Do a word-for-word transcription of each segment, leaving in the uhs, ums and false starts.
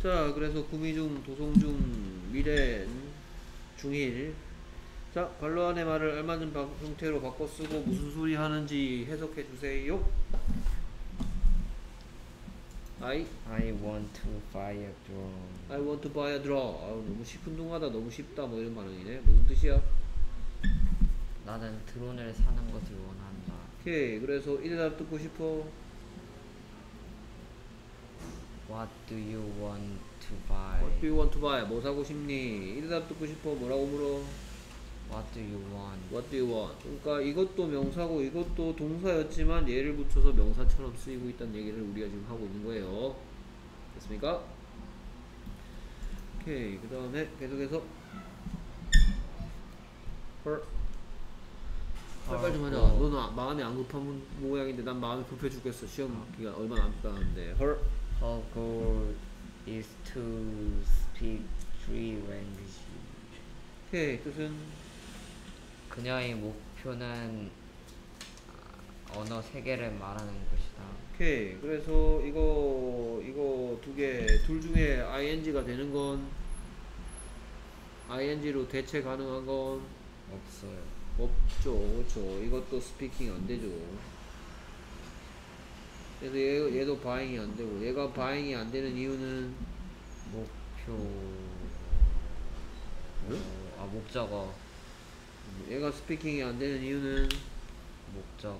자, 그래서 구미중, 도송중, 미래, 중일. 자, 관로 안의 말을 알맞은 바, 형태로 바꿔 쓰고 무슨 소리 하는지 해석해 주세요. I I want to buy a drone. I want to buy a drone. 아우, 너무 시큰둥하다, 너무 쉽다, 뭐 이런 반응이네. 무슨 뜻이야? 나는 드론을 사는 것을 원한다. 오케이. 그래서 이 대답 듣고 싶어. What do you want to buy? What do you want to buy? 뭐 사고 싶니? 이 대답 듣고 싶어. 뭐라고 물어? What do you want? What do you want? 그러니까 이것도 명사고 이것도 동사였지만 얘를 붙여서 명사처럼 쓰이고 있다는 얘기를 우리가 지금 하고 있는 거예요. 됐습니까? 오케이. 그 다음에 계속해서 헐. 빨리 좀 하자. 어. 너는 아- 마음이 안 급한 모양인데 난 마음이 급해 죽겠어. 시험 기간 얼마 남았다는데. 헐. Her goal is to speak three languages. 오케이. 뜻은 그녀의 목표는 언어 세 개를 말하는 것이다. 오케이. 그래서 이거 이거 두 개 둘 중에 ing가 되는 건 ing로 대체 가능한 건 없어요. 없죠. 그렇죠. 이것도 스피킹 안 되죠. 그래서 얘, 얘도 바잉이 안 되고 얘가 바잉이 안 되는 이유는 목표. 응? 어, 아 목적어. 얘가 스피킹이 안 되는 이유는 목적어.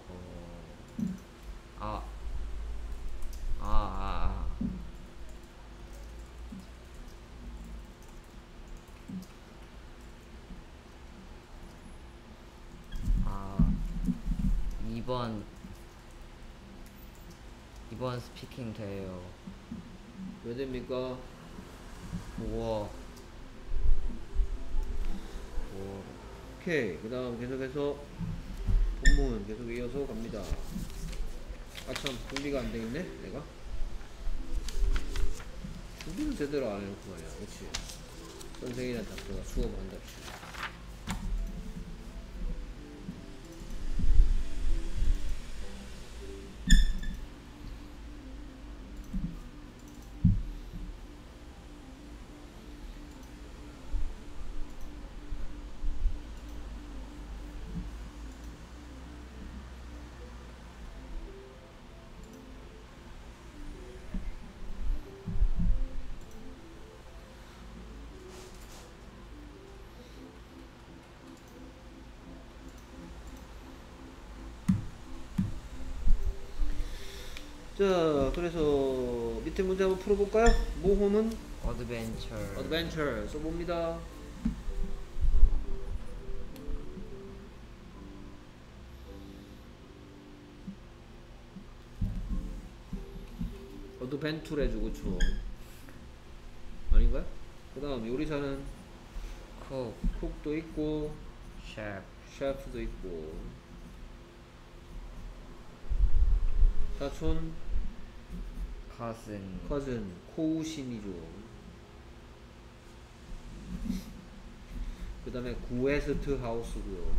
아. 아, 아, 아. 아. 이번 이번 스피킹 돼요. 왜 됩니까? 우와. 오케이. 그 다음 계속해서 본문 계속 이어서 갑니다. 아참 준비가 안 되겠네 내가. 준비는 제대로 안 해놓고 말이야. 그치? 선생이나 닥터가 수업한답시다. 자, 그래서 밑에 문제 한번 풀어볼까요? 모험은 어드벤처. adventure 써봅니다. 어드벤투레 주고 쳐 아닌가요? 그 다음 요리사는 쿡. 쿡도 있고 셰프. 셰프도 있고 사촌 cousin. cousin 코우신이죠. 그 다음에 구에스트 하우스고요.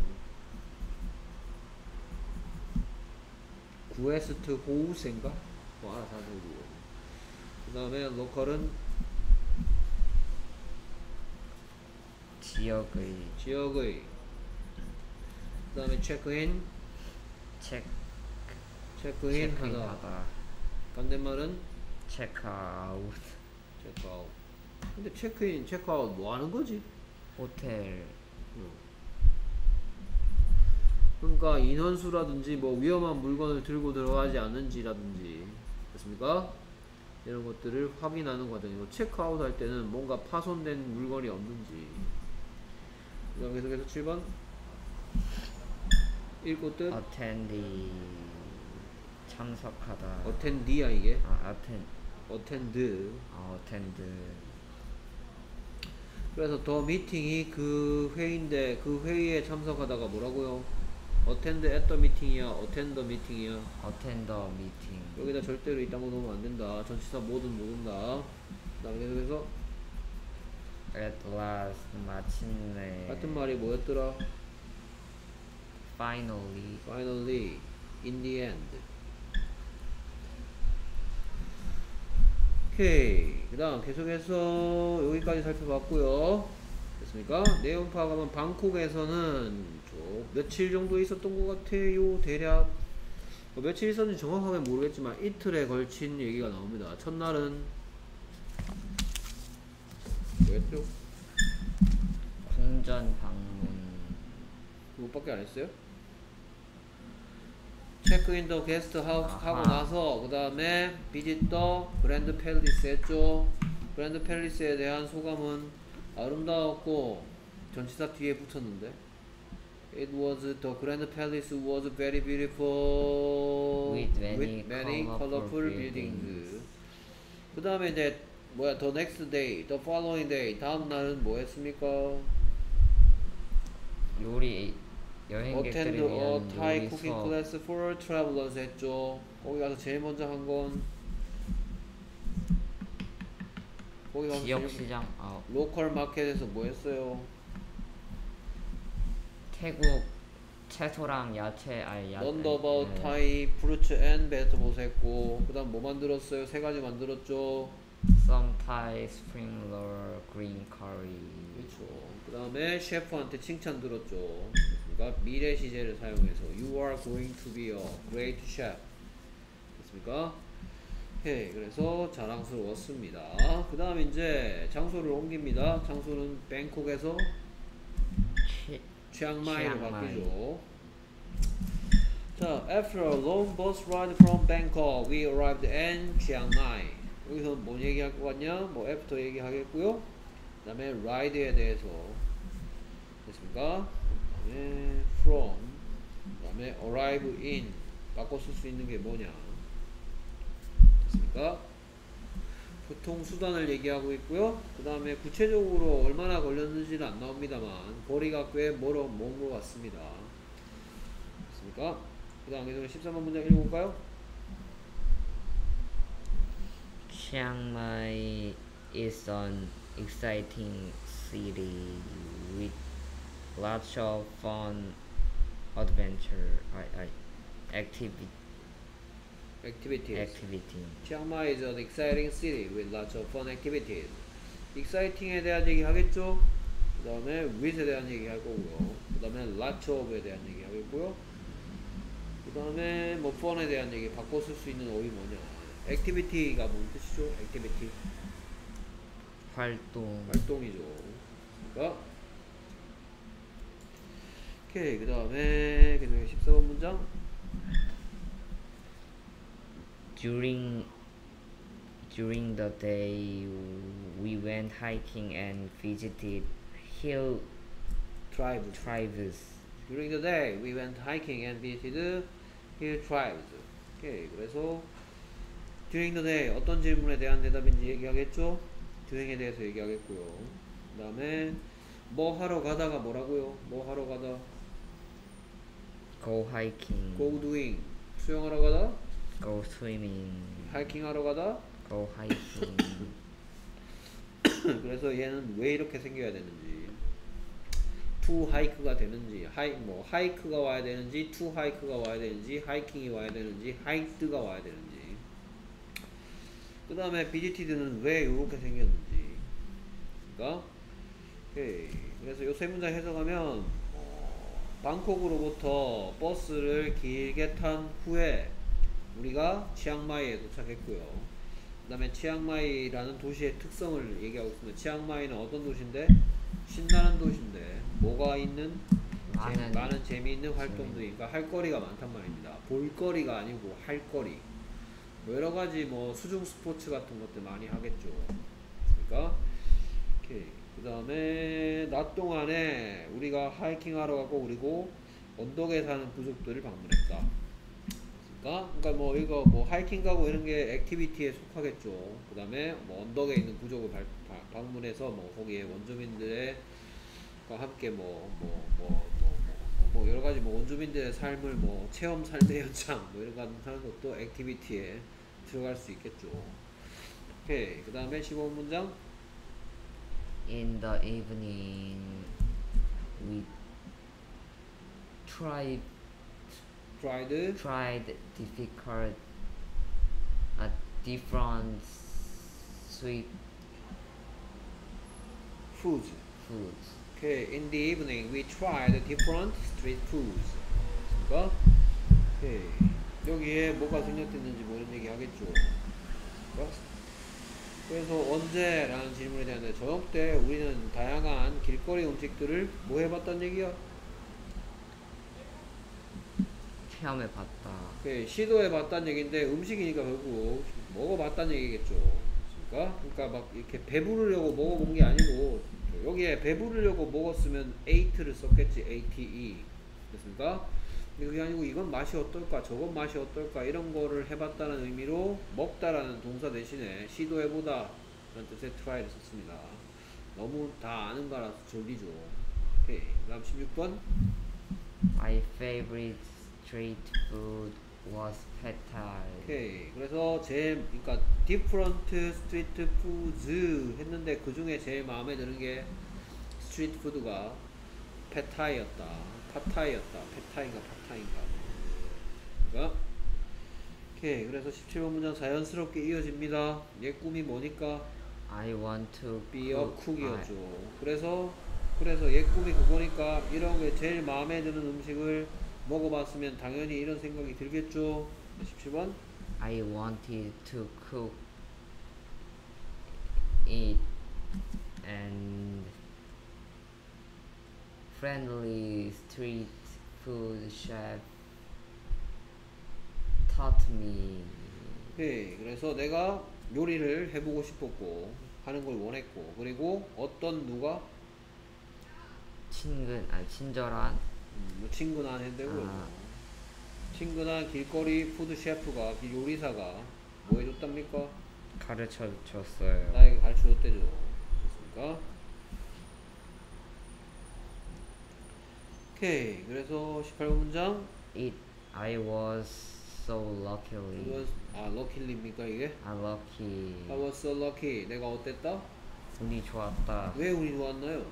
구에스트 호우스인가? 뭐 알아서 하고요. 그 다음에 로컬은 지역의. 지역의. 그 다음에 체크인 체크. 체크인 하다. 체크인하다. 반대말은 체크아웃. 체크아웃. 근데 체크인 체크아웃 뭐 하는 거지? 호텔. 그러니까 인원수라든지 뭐 위험한 물건을 들고 들어가지 않는지라든지 됐습니까? 이런 것들을 확인하는 과정이고 체크아웃 할 때는 뭔가 파손된 물건이 없는지. 그 다음 계속해서 칠 번 읽고 뜻 attend. 참석하다. 어텐디야 이게. 아, attend. 어텐드. 아, attend. 그래서 더 미팅이 그 회의인데 그 회의에 참석하다가 뭐라고요? attend at the meeting이야? attend the meeting이야? attend the meeting. 여기다 절대로 이딴 거 넣으면 안 된다. 전치사 뭐든 못 온다. 그 다음에 계속해서 at last. 마침내. 같은 말이 뭐였더라? finally. finally, in the end. 오케이. 그 다음 계속해서 여기까지 살펴봤고요. 됐습니까? 내용 파악하면 방콕에서는 좀 며칠 정도 있었던 것 같아요. 대략 뭐 며칠 있었는지 정확하게 모르겠지만 이틀에 걸친 얘기가 나옵니다. 첫날은 뭐였죠? 궁전 방문. 그것밖에 안 했어요? 체크인 더 게스트 하우스 하고 아하. 나서 그 다음에 비짓 더 그랜드 팰리스 했죠. 그랜드 팰리스에 대한 소감은 아름다웠고 전치사 뒤에 붙었는데 It was the Grand Palace was very beautiful With many colorful, colorful buildings. buildings. 그 다음에 이제 뭐야 the next day, the following day 다음 날은 뭐 했습니까? 요리 Attend 여행객들을 a 위한 Thai 요리 cooking 수업. class for travelers 했죠. 거기 가서 제일 먼저 한 건 거기 가서 지역 제일 시장. 아, 로컬 마켓에서 뭐 했어요? 태국 채소랑 야채. 아니 야. Learned about 네. Thai fruits and vegetables 했고 그 다음 뭐 만들었어요? 세 가지 만들었죠. Some Thai spring roll, green curry. 그렇죠. 그 다음에 셰프한테 칭찬 들었죠. 그러니까 미래 시제를 사용해서 You are going to be a great chef. 됐습니까? 오케이. 그래서 자랑스러웠습니다. 그 다음 이제 장소를 옮깁니다. 장소는 뱅콕에서 치, 치앙마이로 치앙마이. 바뀌죠. 자, after a long bus ride from Bangkok, we arrived in Chiang Mai. 여기서 뭔 얘기할 것 같냐? 뭐 after 얘기하겠고요. 그 다음에 ride에 대해서 됐습니까? 그 다음에 from, 그 다음에 arrive in 바꿔 쓸 수 있는 게 뭐냐? 됐습니까? 교통 수단을 얘기하고 있고요. 그 다음에 구체적으로 얼마나 걸렸는지는 안 나옵니다만 거리가 꽤 멀어 먼 것 같습니다. 됐습니까? 그 다음에 십삼 번 문장 읽어볼까요? Chiang Mai is an exciting city with lots of fun adventure I, I, activity activities. activity. 치앙마이 is an exciting city with lots of fun activities. exciting에 대한 얘기 하겠죠? 그 다음에 with에 대한 얘기 할 거고요. 그 다음에 lots of에 대한 얘기 하겠고요. 그 다음에 뭐 fun에 대한 얘기 바꿔 쓸 수 있는 어휘 뭐냐? activity가 뭔 뜻이죠? activity 활동. 활동이죠. 그러니까 오케이. 그 다음에 계속 십사 번 문장 During during the day we went hiking and visited hill tribes. tribes. During the day we went hiking and visited hill tribes. 오케이. 그래서 during the day 어떤 질문에 대한 대답인지 얘기하겠죠? during에 대해서 얘기하겠고요. 그 다음에 뭐 하러 가다가 뭐라고요? 뭐 하러 가다 Go hiking. go doing 수영하러 가다 Go swimming. 하이킹 하러 가다 Go hiking. 그래서 얘는 왜 이렇게 생겨야 되는지 to 하이크가 되는지 하이 뭐 하이크가 와야 되는지 to 하이크가 와야 되는지 하이킹이 와야 되는지 하이트가 와야 되는지 그 다음에 비지티드는 왜 이렇게 생겼는지 그러니까 오케이. 그래서 요 세 문장 해석하면 방콕으로부터 버스를 길게 탄 후에 우리가 치앙마이에 도착했고요. 그 다음에 치앙마이라는 도시의 특성을 얘기하고 있습니다. 치앙마이는 어떤 도시인데? 신나는 도시인데 뭐가 있는? 많은, 재, 많은 재미있는 활동들이 그러니까 할 거리가 많단 말입니다. 볼거리가 아니고 할 거리 뭐 여러가지 뭐 수중 스포츠 같은 것들 많이 하겠죠. 그러니까 오케이. 그 다음에 낮 동안에 우리가 하이킹 하러 가고 그리고 언덕에 사는 부족들을 방문했다. 그러니까 뭐 이거 뭐 하이킹 가고 이런 게 액티비티에 속하겠죠. 그 다음에 뭐 언덕에 있는 부족을 발, 바, 방문해서 뭐 거기에 원주민들의 함께 뭐 뭐 뭐 뭐 뭐, 뭐 여러 가지 뭐 원주민들의 삶을 뭐 체험 삶의 현장 뭐 이런 거 하는 것도 액티비티에 들어갈 수 있겠죠. 오케이. 그 다음에 십오 번 문장 In the evening we tried tried tried difficult uh, different sweet foods. foods. Okay, in the evening we tried different street foods. 그러니까 오케이. 여기에 뭐가 생략됐는지 뭐 이런 얘기 하겠죠. 그러니까 그래서 언제? 라는 질문에 대한데 저녁 때 우리는 다양한 길거리 음식들을 뭐 해봤단 얘기야? 체험해봤다. 오케이, 시도해봤단 얘기인데 음식이니까 결국 먹어봤단 얘기겠죠. 그러니까, 그러니까 막 이렇게 배부르려고 먹어본 게 아니고 여기에 배부르려고 먹었으면 ate를 썼겠지. ate. 됐습니까? 근데 그게 아니고 이건 맛이 어떨까 저건 맛이 어떨까 이런 거를 해봤다는 의미로 먹다라는 동사 대신에 시도해보다 라는 뜻의 try를 썼습니다. 너무 다 아는 거라서 졸리죠. 오케이, 그 다음 십육 번. My favorite street food was pad thai. 오케이, 그래서 제일 그러니까 different street foods 했는데 그 중에 제일 마음에 드는 게 스트리트 푸드가 팟타이였다. 팟타이였다. 팟타이인가 팟타이인가. 그러니까 오케이, 그래서 십칠 번 문장 자연스럽게 이어집니다. 얘 꿈이 뭐니까 I want to be a cook. cook이었죠. 그래서 그래서 얘 꿈이 그거니까 이런 게 제일 마음에 드는 음식을 먹어봤으면 당연히 이런 생각이 들겠죠. 십칠 번. I, I wanted to cook it and friendly street food chef taught me. 오케이, 그래서 내가 요리를 해보고 싶었고 하는 걸 원했고 그리고 어떤 누가 친근 아 친절한 음, 뭐 친근한 핸드고 아. 친근한 길거리 푸드 셰프가 그 요리사가 뭐 해줬답니까? 가르쳐 줬어요. 나에게 가르쳐줬대죠. 됐습니까? 오케이, 그래서 십팔 번 문장. It I was so luckily. 이건 아 럭키리입니까 이게? 아 lucky. I was so lucky. 내가 어땠다? 운이 좋았다. 왜 운이 좋았나요?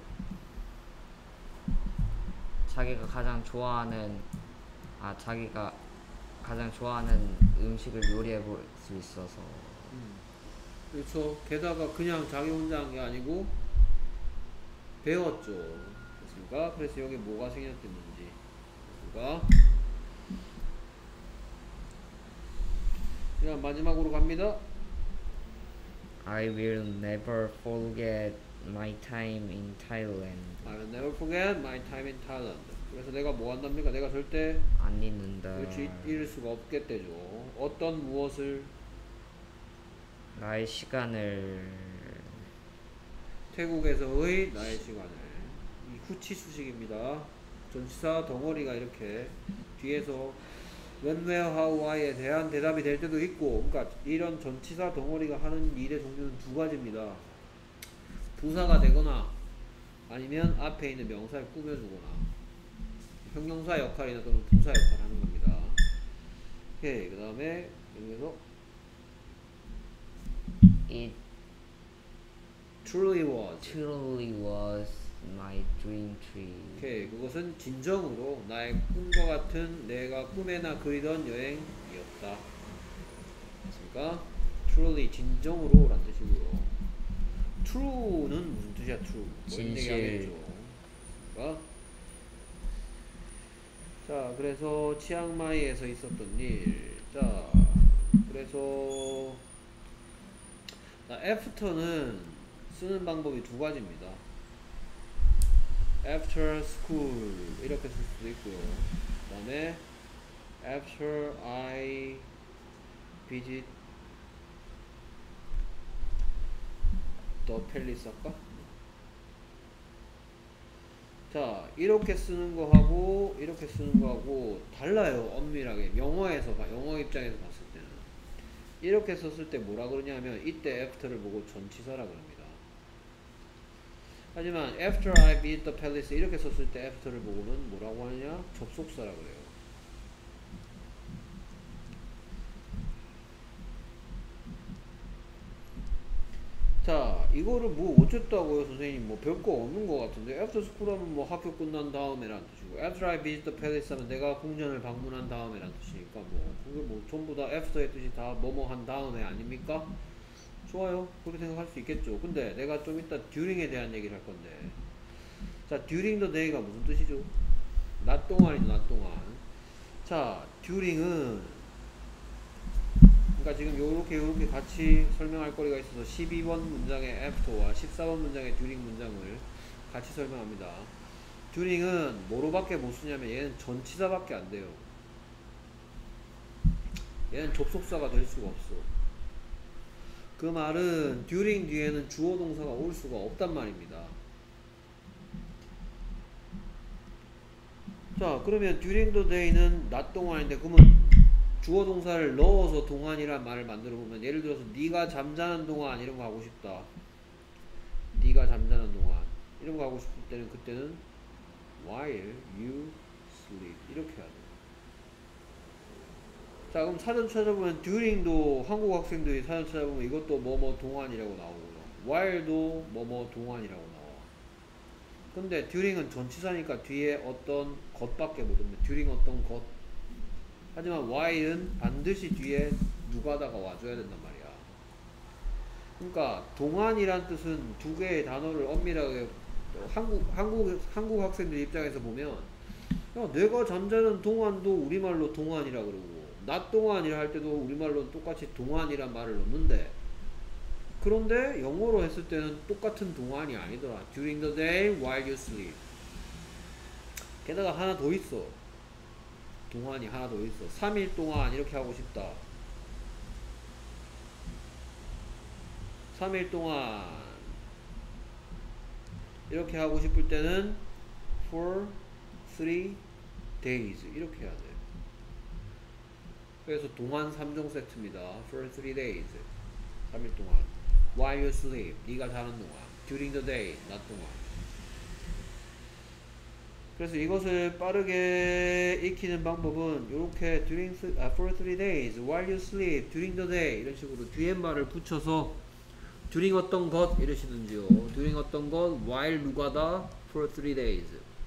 자기가 가장 좋아하는 아 자기가 가장 좋아하는 음식을 요리해 볼 수 있어서. 음. 그렇죠. 게다가 그냥 자기 혼자 한 게 아니고 배웠죠. 됐습니까? 그래서 여기 뭐가 생략됐는지. 됐습니까? 그냥 마지막으로 갑니다. I will never forget my time in Thailand. I will never forget my time in Thailand. 그래서 내가 뭐 한답니까? 내가 절대 안 잊는다. 그렇지 잃을 수가 없겠대죠. 어떤 무엇을? 나의 시간을. 태국에서의 나의 시간을. 이 후치 수식입니다. 전치사 덩어리가 이렇게 뒤에서 when, where, how, why에 대한 대답이 될 때도 있고, 그러니까 이런 전치사 덩어리가 하는 일의 종류는 두 가지입니다. 부사가 되거나 아니면 앞에 있는 명사를 꾸며주거나 형용사 역할이나 또는 부사 역할을 하는 겁니다. 오케이, 그 다음에 여기서 It truly was. truly was my dream trip. 오케이, 그것은 진정으로 나의 꿈과 같은 내가 꿈에나 그리던 여행이었다. 됐습니까? truly 진정으로 라는 뜻이고요. true는 무슨 뜻이야? true 진실. 그러니까 자, 그래서 치앙마이에서 있었던 일. 자, 그래서 자, after는 쓰는 방법이 두 가지입니다. after school 이렇게 쓸 수도 있고요. 그 다음에 after I visit the palace 할까? 자, 이렇게 쓰는 거하고 이렇게 쓰는 거하고 달라요. 엄밀하게 영어에서 봐, 영어 입장에서 봤을 때는 이렇게 썼을 때 뭐라 그러냐면 이때 after를 보고 전치사라 그럽니다. 하지만 after I visit the palace 이렇게 썼을 때 after를 보고는 뭐라고 하느냐? 접속사라 그래요. 자, 이거를 뭐 어쨌다고요 선생님? 뭐 별거 없는 것 같은데 after school 하면 뭐 학교 끝난 다음에란 뜻이고 after I visit the palace 하면 내가 궁전을 방문한 다음에란 뜻이니까 뭐 그게 뭐 전부 다 after의 뜻이 다 뭐뭐 한 다음에 아닙니까? 좋아요. 그렇게 생각할 수 있겠죠. 근데 내가 좀 이따 during에 대한 얘기를 할 건데, 자, during the day가 무슨 뜻이죠? 낮 동안이죠, 낮 동안. 자, during은, 그러니까 지금 요렇게 요렇게 같이 설명할 거리가 있어서 십이 번 문장의 after와 십사 번 문장의 during 문장을 같이 설명합니다. during은 뭐로밖에 못 쓰냐면 얘는 전치사밖에 안 돼요. 얘는 접속사가 될 수가 없어. 그 말은 during 뒤에는 주어 동사가 올 수가 없단 말입니다. 자, 그러면 during the day는 낮 동안인데, 그러면 주어 동사를 넣어서 동안이란 말을 만들어 보면, 예를 들어서 네가 잠자는 동안 이런 거 하고 싶다. 네가 잠자는 동안 이런 거 하고 싶을 때는 그때는 while you sleep 이렇게 해야 돼. 자, 그럼 사전 찾아보면 during도 한국 학생들이 사전 찾아보면 이것도 뭐뭐 동안이라고 나오고요. while도 뭐뭐 동안이라고 나와. 근데 during은 전치사니까 뒤에 어떤 것밖에 못 옵니다. during 어떤 것. 하지만 while은 반드시 뒤에 누가다가 와줘야 된단 말이야. 그러니까 동안이란 뜻은 두 개의 단어를 엄밀하게 한국 한국 한국 학생들 입장에서 보면, 야, 내가 잠자는 동안도 우리말로 동안이라 그러고 낮 동안이라 할 때도 우리말로 똑같이 동안이란 말을 넣는데, 그런데 영어로 했을 때는 똑같은 동안이 아니더라. during the day while you sleep. 게다가 하나 더 있어. 동안이 하나 더 있어. 삼 일 동안 이렇게 하고 싶다. 삼 일 동안 이렇게 하고 싶을 때는 for three days 이렇게 해야 돼. 그래서 동안 삼 종 세트입니다. for three days 삼 일 동안. while you sleep 네가 자는 동안. during the day 낮 동안. 그래서 이것을 빠르게 익히는 방법은 이렇게 during uh, for three days while you sleep during the day 이런 식으로 뒤에 말을 붙여서 during 어떤 것 이러시든지요. during 어떤 것 while 누가다 for three days.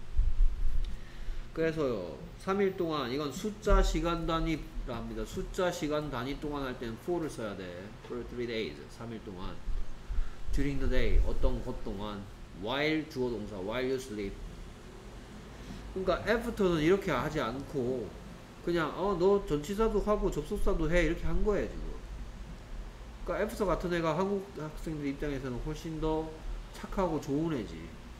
그래서요, 삼 일 동안 이건 숫자 시간 단위라 합니다. 숫자 시간 단위 동안 할 때는 for를 써야 돼. for three days 삼 일 동안. during the day 어떤 것 동안. while 주어 동사 while you sleep. 그러니까 after는 이렇게 하지 않고 그냥 어 너 전치사도 하고 접속사도 해 이렇게 한 거예요 지금. 그러니까 after 같은 애가 한국 학생들 입장에서는 훨씬 더 착하고 좋은 애지.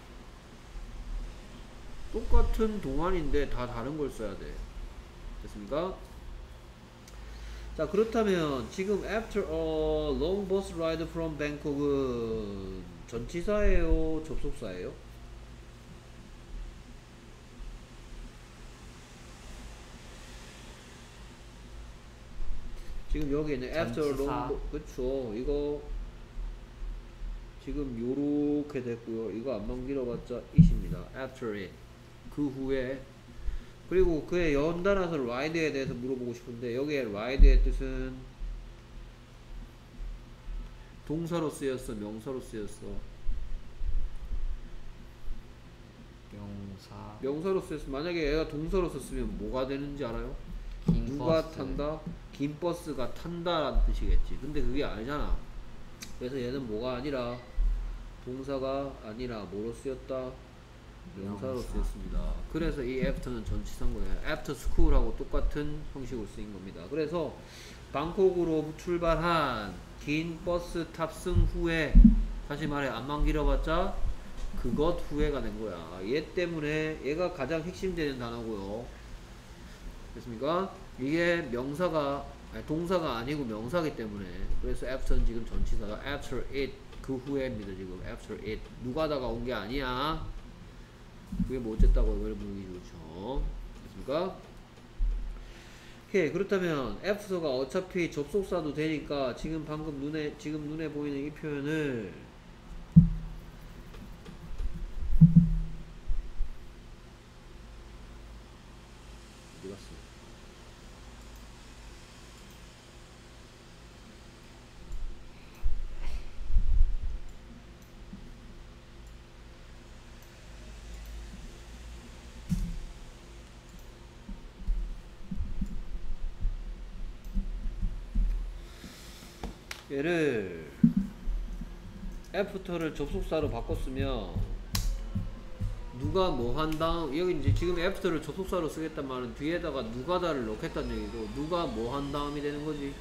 똑같은 동안인데 다 다른 걸 써야 돼. 됐습니까? 자, 그렇다면 지금 after a long bus ride from Bangkok은 전치사예요? 접속사예요? 지금 여기 있는 after a long bus, 그쵸. 이거 지금 요렇게 됐고요. 이거 안만 길어봤자 it입니다. after it. 그 후에. 그리고 그의 연달아서 ride에 대해서 물어보고 싶은데, 여기에 ride의 뜻은 동사로 쓰였어, 명사로 쓰였어? 명사. 명사로 쓰였어. 만약에 얘가 동사로 썼으면 뭐가 되는지 알아요? 긴 누가 버스. 탄다? 긴 버스가 탄다라는 뜻이겠지. 근데 그게 아니잖아. 그래서 얘는 뭐가 아니라, 동사가 아니라 뭐로 쓰였다? 명사로 명사. 쓰였습니다. 그래서 이 after는 전치사인 거예요. after school하고 똑같은 형식으로 쓰인 겁니다. 그래서 방콕으로 출발한 긴 버스 탑승 후에, 다시 말해 안만 길어봤자 그것 후에가 된 거야. 얘 때문에 얘가 가장 핵심되는 단어고요. 됐습니까? 이게 명사가 아니, 동사가 아니고 명사기 때문에, 그래서 after는 지금 전치사가 after it 그 후에입니다. 지금 after it 누가다가 온 게 아니야. 그게 뭐 어쨌다고 이걸 부르기 좋죠. 됐습니까? 오케이. 그렇다면 after가 어차피 접속사도 되니까 지금 방금 눈에 지금 눈에 보이는 이 표현을 어디 갔어? 얘를 after를 접속사로 바꿨으면 누가 뭐 한 다음 여기 이제 지금 after를 접속사로 쓰겠단 말은 뒤에다가 누가다를 넣겠다는 얘기고 누가 뭐 한 다음이 되는 거지.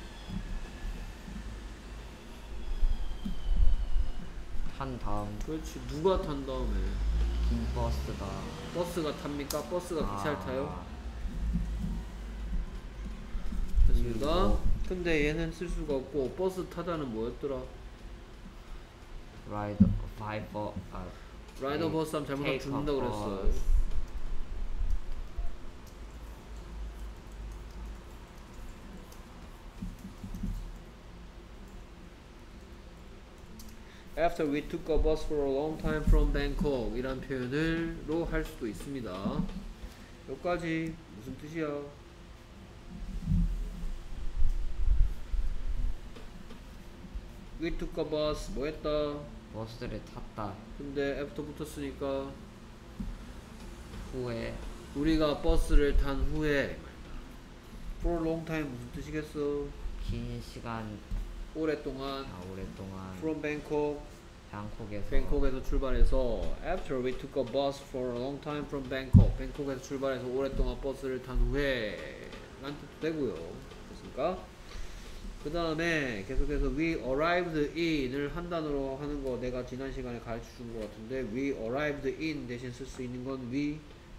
탄 다음 그렇지. 누가 탄 다음에 이 버스가 버스가 탑니까? 버스가 기차를 아, 타요? 됐습니다. 그리고 근데 얘는 쓸 수가 없고 버스 타다는 뭐였더라? 라이더 파이버 아 라이더 take- 버스 하면 잘못하면 take a 죽는다 그랬어. bus. After we took a bus for a long time from Bangkok 이란 표현을로 할 수도 있습니다. 여기까지 무슨 뜻이야? We took a bus 뭐 했다? 버스를 탔다 근데 after 붙었으니까 후에 우리가 버스를 탄 후에 for a long time 무슨 뜻이겠어? 긴 시간 오랫동안 아, 오랫동안 from Bangkok 방콕에서 뱅콕에서 출발해서 After we took a bus for a long time from Bangkok 뱅콕에서 출발해서 오랫동안 버스를 탄 후에 란 뜻도 되고요. 됐습니까? 그 다음에 계속해서 we arrived in을 한 단어로 하는 거 내가 지난 시간에 가르쳐 준 것 같은데 we arrived in 대신 쓸 수 있는 건 we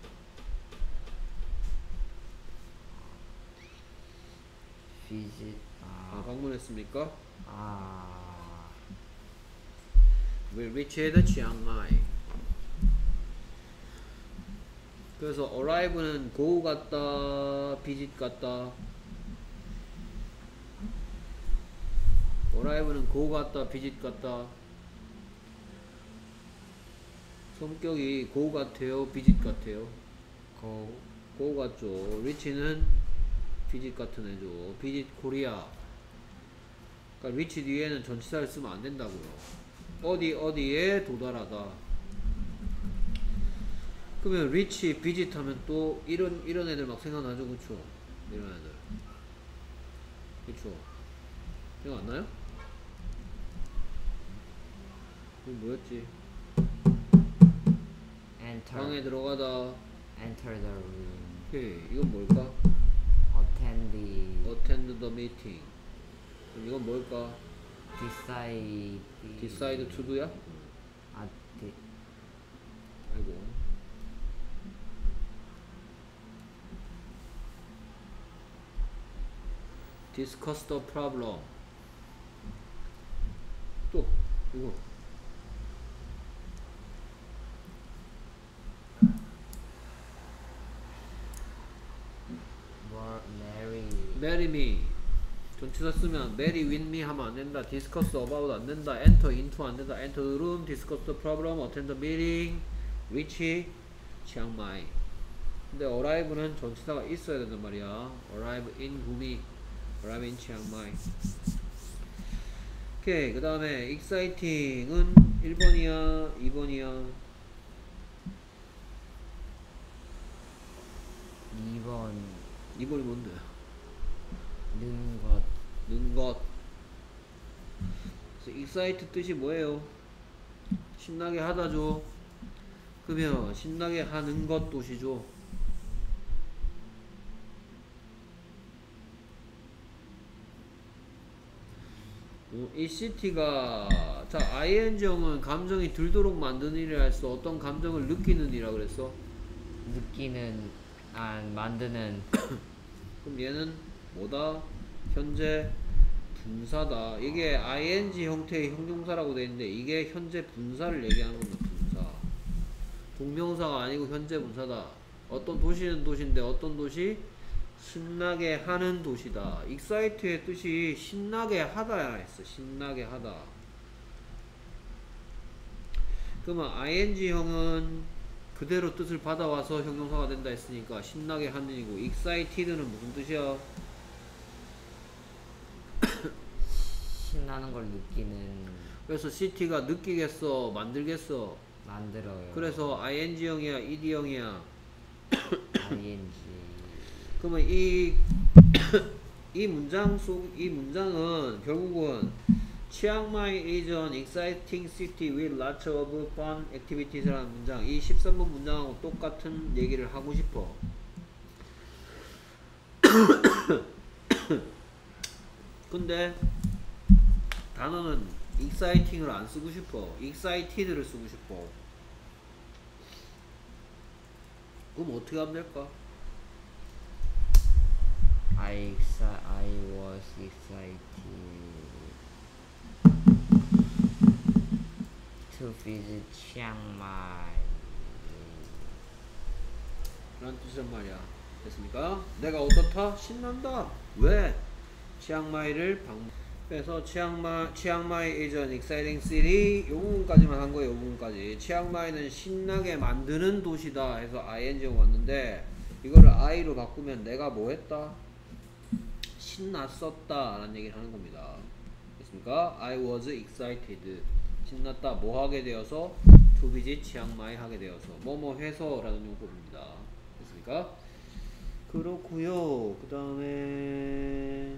visit 아, 아, 방문했습니까? 아 We reached Chiang Mai. 그래서 arrive는 go 같다, visit 같다. arrive는 go 같다, visit 같다. 성격이 go 같아요, visit 같아요. go go 같죠. reach는 visit 같은 애죠. visit Korea. 그러니까 reach 뒤에는 전치사를 쓰면 안 된다고요. 어디 어디에 도달하다. 그러면 reach, visit 하면 또 이런 이런 애들 막 생각나죠, 그쵸? 이런 애들, 그쵸? 생각 안 나요? 이거 뭐였지? enter 방에 들어가다. enter the room 오케이, 이건 뭘까? attend the attend the meeting. 그럼 이건 뭘까? decide the decide to do야? 아, 디, 아이고. discuss the problem. 또 이거 more marry marry me. 전치사 쓰면 marry with me 하면 안 된다. discuss about 안 된다. enter into 안 된다. enter the room, discuss the problem, attend the meeting, reach Chiang Mai. 근데 arrive는 전치사가 있어야 된단 말이야. arrive in 구미, arrive in Chiang Mai. 오케이, 그 다음에 exciting은 일 번이야, 이 번이야. 이 번 이 번이 뭔데? 는 것 는 것. 그래서 excite 뜻이 뭐예요? 신나게 하다죠. 그러면 신나게 하는 것 도시죠. 어, 이 시티가 자 아이엔지형은 감정이 들도록 만드는 일이라 해서 어떤 감정을 느끼는 이라 그랬어. 느끼는 아 만드는 그럼 얘는 뭐다? 현재 분사다. 이게 아이엔지 형태의 형용사라고 되어 있는데 이게 현재 분사를 얘기하는 겁니다. 분사. 동명사가 아니고 현재 분사다. 어떤 도시는 도시인데 어떤 도시? 신나게 하는 도시다. excite의 뜻이 신나게 하다야 했어. 신나게 하다. 그러면 아이엔지형은 그대로 뜻을 받아와서 형용사가 된다 했으니까 신나게 하는 이고 excited는 무슨 뜻이야? 신나는 걸 느끼는 그래서 city가 느끼겠어? 만들겠어? 만들어요. 그래서 아이엔지형이야? 이디형이야? ing 그러면 이, 이 문장 속, 이 문장은 결국은 치앙마이 is an exciting city with lots of fun activities라는 문장. 이 십삼 번 문장하고 똑같은 얘기를 하고 싶어. 근데 단어는 exciting을 안 쓰고 싶어. excited를 쓰고 싶어. 그럼 어떻게 하면 될까? I exci I was excited to visit Chiang Mai. 라는 뜻이란 말이야. 됐습니까? 내가 어떻다? 신난다. 왜? 치앙마이를 방문해서 치앙마, 치앙마이 is an exciting city. 요 부분까지만 한 거예요. 요 부분까지. 치앙마이는 신나게 만드는 도시다 해서 ing가 왔는데 이거를 I로 바꾸면 내가 뭐 했다? 신났었다 라는 얘기를 하는 겁니다. 됐습니까? I was excited. 신났다. 뭐 하게 되어서? to visit 치앙마이 하게 되어서. 뭐뭐 해서 라는 용법입니다. 됐습니까? 그렇구요. 그 다음에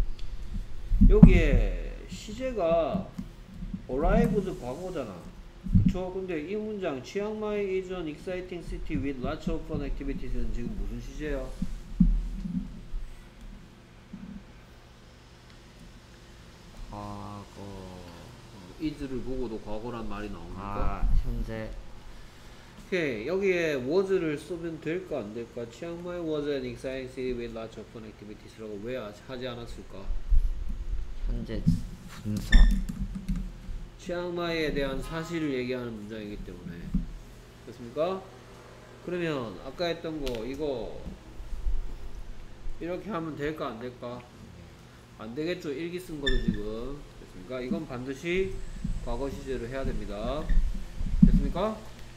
여기에 시제가 arrived 과거잖아. 그쵸? 근데 이 문장 치앙마이 is an exciting city with lots of fun activities는 지금 무슨 시제야? 과거. is를 보고도 과거란 말이 나오니까. 아, 현재. 오케이. 여기에 was를 쓰면 될까 안 될까? 치앙마이 was an exciting city with lots of fun activities라고 왜 하지 않았을까? 현재 분사. 치앙마이에 대한 사실을 얘기하는 문장이기 때문에. 됐습니까? 그러면 아까 했던 거 이거 이렇게 하면 될까 안 될까? 안 되겠죠. 일기 쓴 거도 지금. 됐습니까? 이건 반드시 과거 시제로 해야 됩니다. 됐습니까?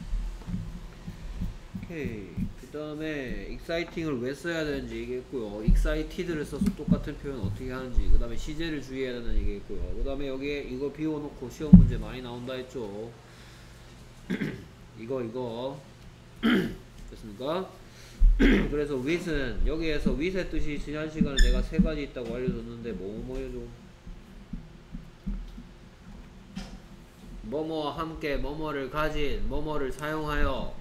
오케이. 그 다음에 exciting을 왜 써야 되는지 얘기했고요. excited를 써서 똑같은 표현 어떻게 하는지. 그 다음에 시제를 주의해야 된다는 얘기했고요. 그 다음에 여기에 이거 비워놓고 시험 문제 많이 나온다 했죠. 이거 이거 됐습니까? 그래서 with은 여기에서 with의 뜻이 지난 시간에 내가 세 가지 있다고 알려줬는데 뭐뭐예요? 뭐뭐와 함께 뭐뭐를 가진 뭐뭐를 사용하여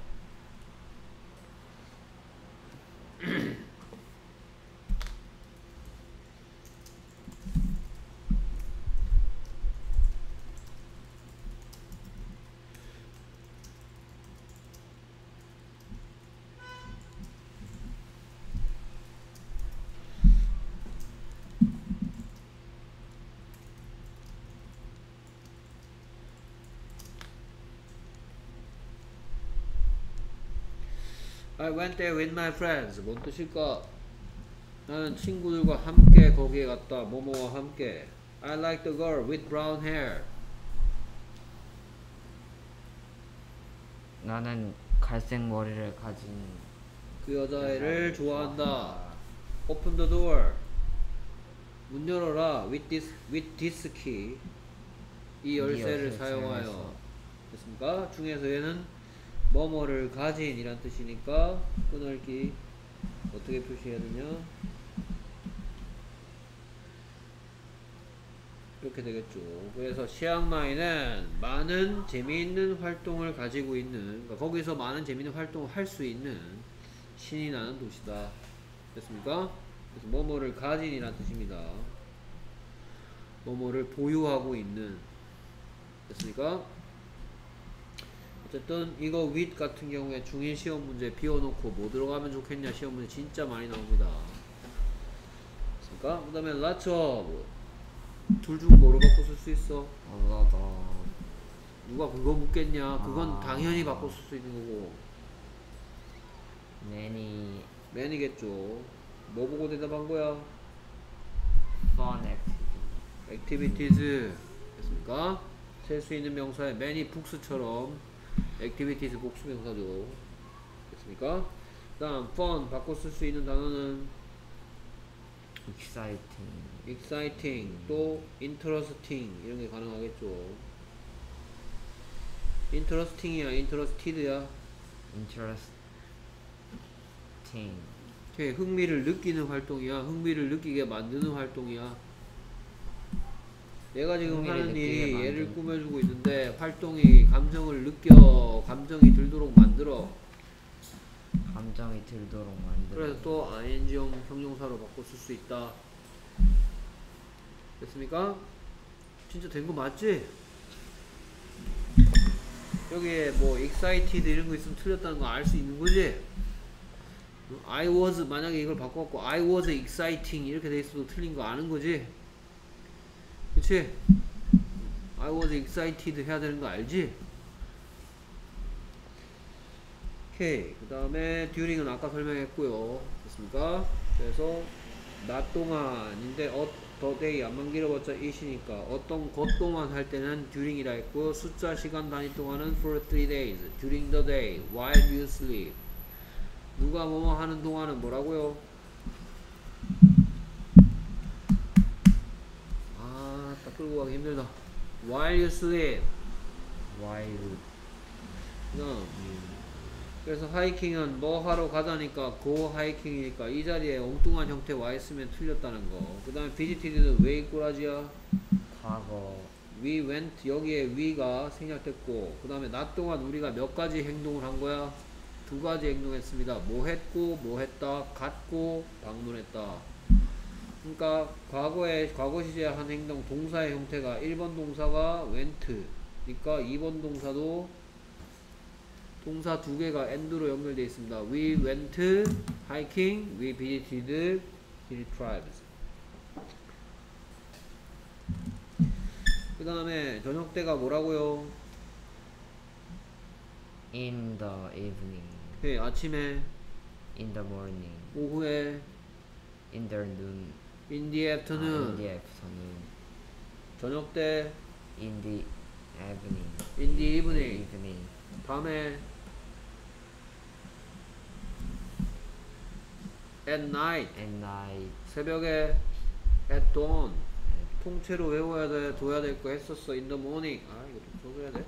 I went there with my friends. 뭔 뜻일까? 나는 친구들과 함께 거기에 갔다. 뭐뭐와 함께. I like the girl with brown hair. 나는 갈색 머리를 가진 그 여자애를 여자를 좋아한다. 좋아한다. Open the door. 문 열어라. With this, with this key. 이 열쇠를 열쇠를 사용하여. 사용해서. 됐습니까? 중에서 얘는 뭐뭐를 가진 이란 뜻이니까 끊을기 어떻게 표시해야 되냐? 이렇게 되겠죠. 그래서 치앙마이는 많은 재미있는 활동을 가지고 있는, 그러니까 거기서 많은 재미있는 활동을 할 수 있는 신이 나는 도시다. 됐습니까? 그래서 뭐뭐를 가진이란 뜻입니다. 뭐뭐를 보유하고 있는. 됐습니까? 어쨌든 이거 with 같은 경우에 중일 시험 문제 비워놓고 뭐 들어가면 좋겠냐 시험 문제 진짜 많이 나옵니다. 됐습니까? 그 다음에 lots of 둘 중 뭐로 바꿔 쓸 수 있어? 올라다. 누가 그거 묻겠냐? 그건 아. 당연히 바꿔 쓸 수 있는 거고 many man이겠죠. 뭐 보고 대답한 거야? fun activities. activities 됐습니까? 셀 수 있는 명사에 many books처럼 activities 복수 명사죠. 됐습니까? 그 다음 fun 바꿔 쓸 수 있는 단어는 exciting. exciting 또 interesting 이런 게 가능하겠죠. interesting이야 interested야? interesting. 오케이, 흥미를 느끼는 활동이야? 흥미를 느끼게 만드는 활동이야? 내가 지금 흥미를 하는 느끼게 일이 만든- 얘를 꾸며주고 있는데 활동이 감정을 느껴 감정이 들도록 만들어. 감정이 들도록 만들어. 그래서 또 아이엔지형 형용사로 바꿔 쓸 수 있다. 됐습니까? 진짜 된 거 맞지? 여기에 뭐 excited 이런 거 있으면 틀렸다는 거 알 수 있는 거지? I was 만약에 이걸 바꿔갖고 I was exciting 이렇게 돼 있어도 틀린 거 아는 거지? 그치? I was excited 해야 되는 거 알지? 오케이. 그 다음에 during은 아까 설명했고요. 됐습니까? 그래서 낮 동안인데 어, the day 안만 길어봤자 it이니까 어떤 것 동안 할 때는 during이라 했고 숫자 시간 단위 동안은 for three days during the day while you sleep. 누가 뭐뭐 하는 동안은 뭐라고요? 아, 딱 끌고 가기 힘들다. while you sleep. while 어. 그래서 하이킹은 뭐 하러 가자니까 go 하이킹이니까 이 자리에 엉뚱한 형태 와 있으면 틀렸다는 거. 그 다음에 visited는 왜 꼬라지야? 과거 we went 여기에 we가 생략됐고 그 다음에 낮 동안 우리가 몇 가지 행동을 한 거야? 두 가지 행동했습니다. 뭐 했고 뭐 했다. 갔고 방문했다. 그러니까 과거에 과거 시제 한 행동 동사의 형태가 일 번 동사가 went 그러니까 이 번 동사도 동사 두 개가 and로 연결되어 있습니다. We went hiking, we visited hill tribes. 그 다음에 저녁 때가 뭐라고요? in the evening 네, 아침에, in the morning 오후에, in the noon in the 아, afternoon. in the afternoon 저녁 때, in the evening in the evening. evening 밤에, at night. at night 새벽에, at dawn. 통째로 외워야 돼, 둬야 될 거 했었어. in the morning. 아, 이거 좀 써줘야 돼.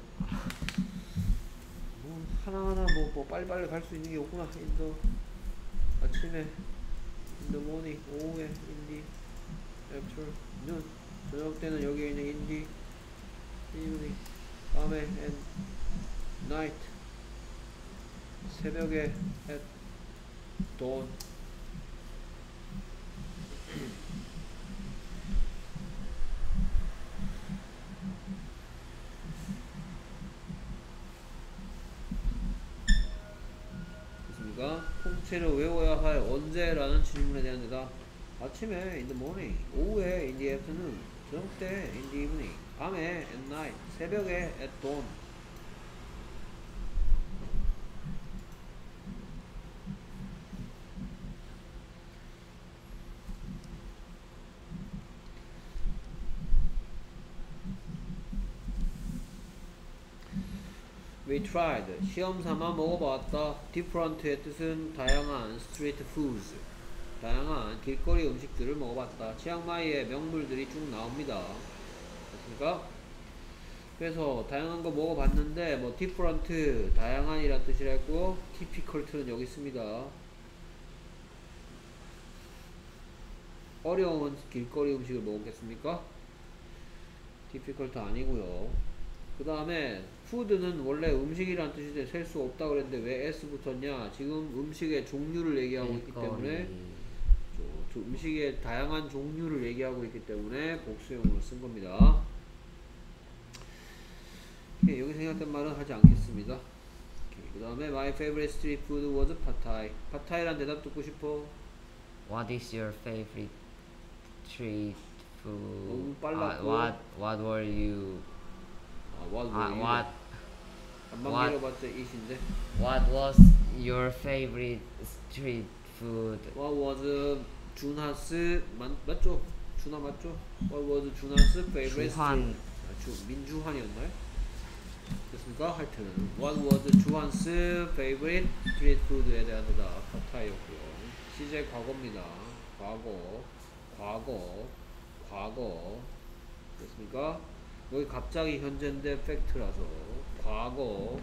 뭐, 하나하나 뭐, 뭐 빨리빨리 갈 수 있는 게 없구나. in the, 아침에, in the morning. 오후에, in the afternoon. 저녁 때는 여기에 있는 in the evening. 밤에, and night. 새벽에, at dawn. 통째로 외워야 할 언제라는 질문에 대한 대답. 아침에 in the morning, 오후에 in the afternoon, 저녁 때 in the evening, 밤에 at night, 새벽에 at dawn. We tried. 시험 삼아 먹어봤다. different의 뜻은 다양한 street foods. 다양한 길거리 음식들을 먹어봤다. 치앙마이에 명물들이 쭉 나옵니다. 됐습니까? 그래서 다양한 거 먹어봤는데 뭐 different 다양한이란 뜻이라 했고 difficult는 여기 있습니다. 어려운 길거리 음식을 먹었겠습니까? difficult 아니고요. 그 다음에 푸드는 원래 음식이란 뜻인데 셀 수 없다 그랬는데 왜 S 붙었냐? 지금 음식의 종류를 얘기하고 있기 때문에 저, 저 음식의 다양한 종류를 얘기하고 있기 때문에 복수형으로 쓴 겁니다. 오케이, 여기 생략된 말은 하지 않겠습니다. 그 다음에 My favorite street food was pad thai. pad thai란 대답 듣고 싶어. What is your favorite street food? 너무 아, 빨랐고. what What were you? 아, what 아, were you? what 안만 what- 길어봤자 it인데. What was your favorite street food? What was 준하스 맞, 맞죠? 준하 맞죠? What was 준하스 favorite 주한. street? 아, 주, 민주한이었나요? 됐습니까? 하여튼 What was 주한스 favorite street food에 대한 대답 파타이였고요. 시제 과거입니다. 과거, 과거, 과거. 됐습니까? 여기 갑자기 현재인데 팩트라서 과거.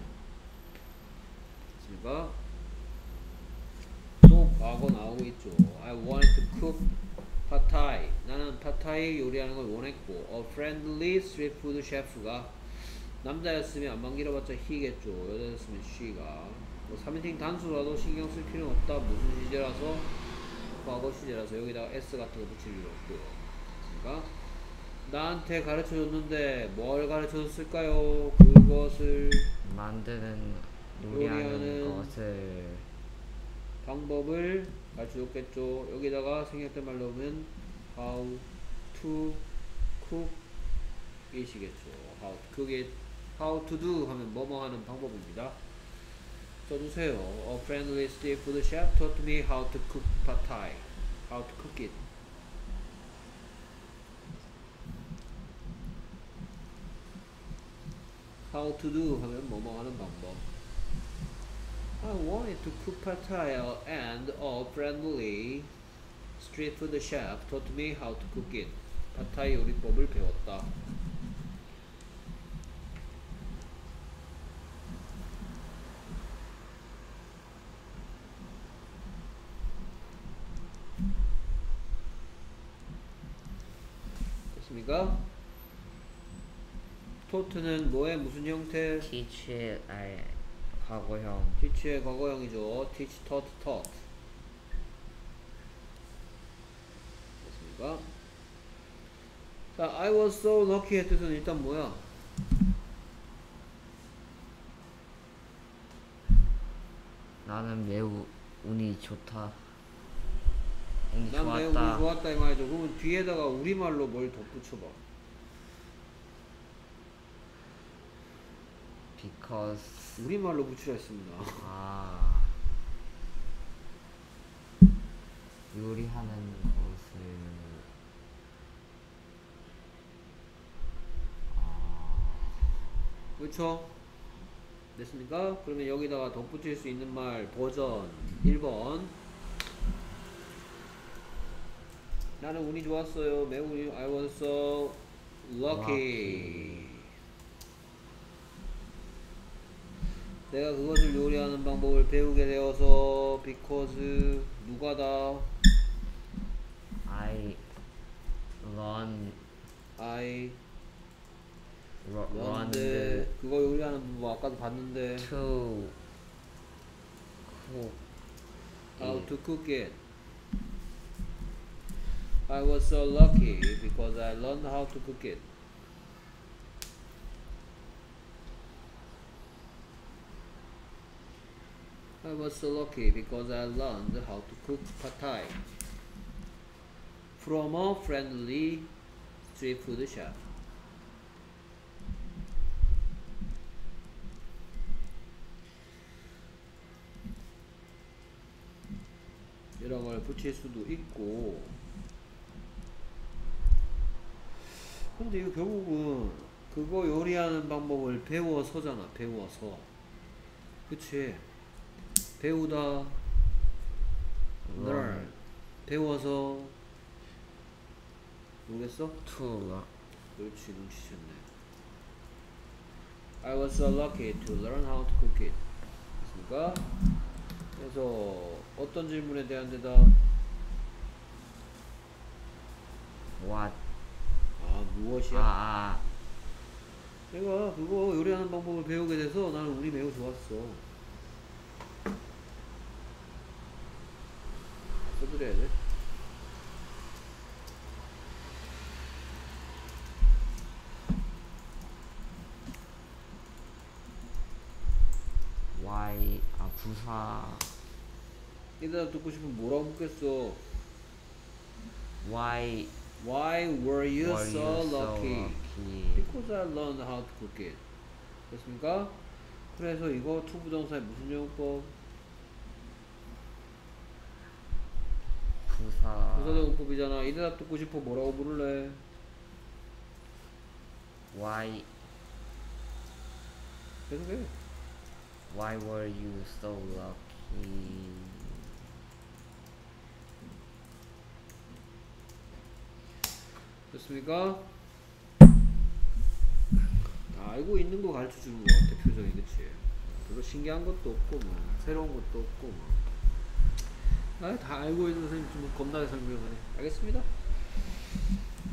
됐습니까? 또 과거 나오고 있죠. I wanted to cook 팟타이. 나는 팟타이 요리하는 걸 원했고 A friendly street food chef가 남자였으면 안만 길어봤자 he겠죠. 여자였으면 she가. 뭐 삼 인칭 단수라도 신경 쓸 필요는 없다. 무슨 시제라서 과거 시제라서 여기다가 s 같은 거 붙일 필요 없고요. 그러니까 나한테 가르쳐줬는데 뭘 가르쳐줬을까요? 그것을 만드는 요리하는 요리하는 것을 방법을 가르쳐줬겠죠. 여기다가 생략된 말로 하면 how to cook it이겠죠. how to cook it, how to do 하면 뭐뭐 하는 방법입니다. 써주세요. A friendly street food chef taught me how to cook pad thai. How to cook it. How to do 하면 뭐뭐 하는 방법. I wanted to cook pad thai and a friendly street food chef taught me how to cook it. pad thai 요리법을 배웠다. 됐습니까? 토트는 뭐의 무슨 형태? teach의 알 과거형 teach의 과거형이죠. teach, taught, taught. 됐습니까? 자, I was so lucky의 뜻은 일단 뭐야? 나는 매우 운이 좋다. 운이 난 매우 운이 좋았다. 좋았다 이 말이죠. 그러면 뒤에다가 우리말로 뭘 덧붙여봐. because 우리말로 붙이라 했습니다. 아 요리하는 것을 그렇죠? 됐습니까? 그러면 여기다가 덧붙일 수 있는 말 버전 일 번. 나는 운이 좋았어요. 매우 운이 I was so lucky. 내가 그것을 요리하는 방법을 배우게 되어서 because 누가다 I run I run learned 그거 요리하는 방법 아까도 봤는데 to cook how to cook it. I was so lucky because I learned how to cook it. I was so lucky because I learned how to cook pad thai from a friendly street food chef. 이런 걸 붙일 수도 있고. 근데 이거 결국은 그거 요리하는 방법을 배워서잖아. 배워서. 그치? 배우다 learn 배워서 모르겠어? to learn 그렇지 눈치챘네. I was so lucky to learn how to cook it. 됐습니까? 그래서 어떤 질문에 대한 대답? what 아 무엇이야? 아, 아 내가 그거 요리하는 방법을 배우게 돼서 나는 운이 매우 좋았어. 써드려야 돼. why 아 부사 이 대답 듣고 싶으면 뭐라고 묻겠어? why Why were you were so you so lucky? lucky? Because I learned how to cook it. 됐습니까? 그래서 이거 to 부정사의 무슨 용법? 부사 부사정법이잖아. 이 대답 듣고 싶어 뭐라고 부를래? why 계속해. why were you so lucky? 됐습니까? 다 알고 있는 거 가르쳐 주는 거 같아, 표정이. 그치? 별로 신기한 것도 없고 뭐 새로운 것도 없고 뭐. 아, 다 알고 있는 선생님 좀 겁나게 설명하네. 알겠습니다.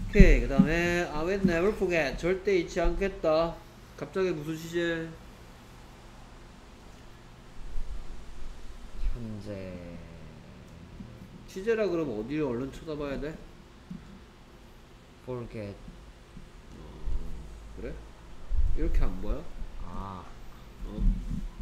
오케이. 그 다음에 I will never forget. 절대 잊지 않겠다. 갑자기 무슨 시제? 현재 시제라 그러면 어디를 얼른 쳐다봐야 돼? forget. 그래? 이렇게 안 보여? 아, 어?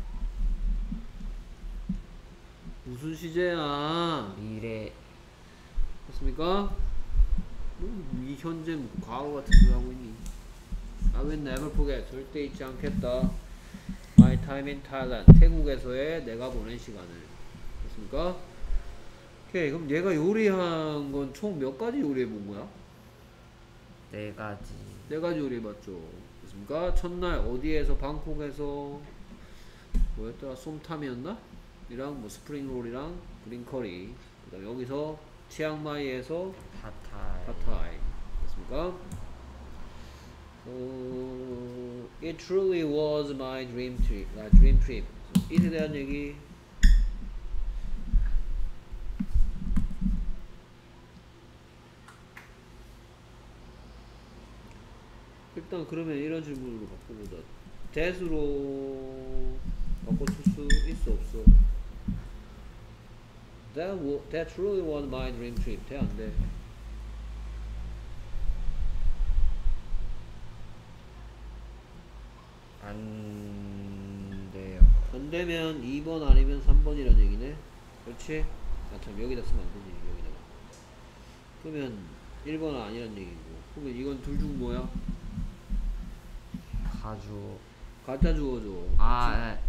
무슨 시제야? 미래. 됐습니까? 이 현재 뭐 과거 같은 소리 하고 있니? I will never forget. 절대 잊지 않겠다. My time in Thailand. 태국에서의 내가 보낸 시간을. 됐습니까? 오케이. 그럼 얘가 요리한 건 총 몇 가지 요리해 본 거야? 네 가지. 네 가지 요리해 봤죠. 됐습니까? 첫날 어디에서? 방콕에서 뭐였더라? 솜탐이었나? 이랑 뭐 스프링롤이랑 그린커리. 그 다음에 여기서 치앙마이에서 파타이. 파타이. 됐습니까? 어, it truly was my dream trip. 아, dream trip. it에 대한 얘기. 일단 그러면 이런 질문으로 바꿔보자. that으로 바꿔줄 수 있어 없어? That, wa- that truly was my dream trip. 돼 안 돼? 안 돼요. 안 되면 이 번 아니면 삼 번이란 얘기네. 그렇지? 아, 참 여기다 쓰면 안 되지. 여기다가. 그러면 일 번은 아니란 얘기고. 그러면 이건 둘 중 뭐야? 가주. 갖다 주어줘. 아, 네.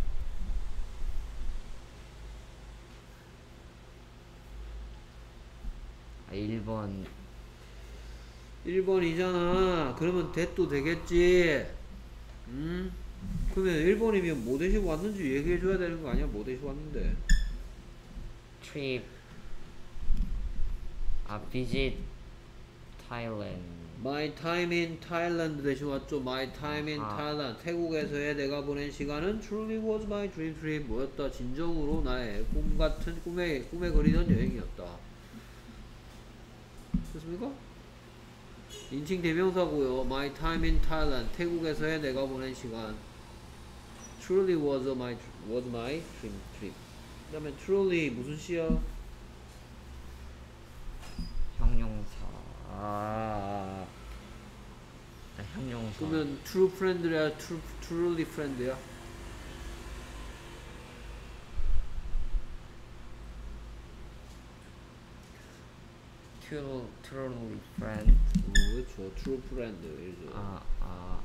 아, 일 번. 일 번이잖아. 그러면 that도 되겠지. 음? 그러면 일 번이면 뭐 대시고 왔는지 얘기해줘야 되는 거 아니야? 뭐 대시고 왔는데. trip. 아, visit Thailand. My time in Thailand 대신 왔죠. My time in 아. Thailand. 태국에서의 내가 보낸 시간은 truly was my dream trip. 뭐였다? 진정으로 나의 꿈 같은 꿈에 꿈에 그리던 여행이었다. 됐습니까? 인칭 대명사고요. My time in Thailand. 태국에서의 내가 보낸 시간. Truly was my was my dream trip. 그다음에 truly 무슨 시야? 형용사. 아, 네, 형용사. 그러면 true friend야, true, truly friend야? true, truly friend. 어, 그렇죠. true friend. 이죠. 아, 아.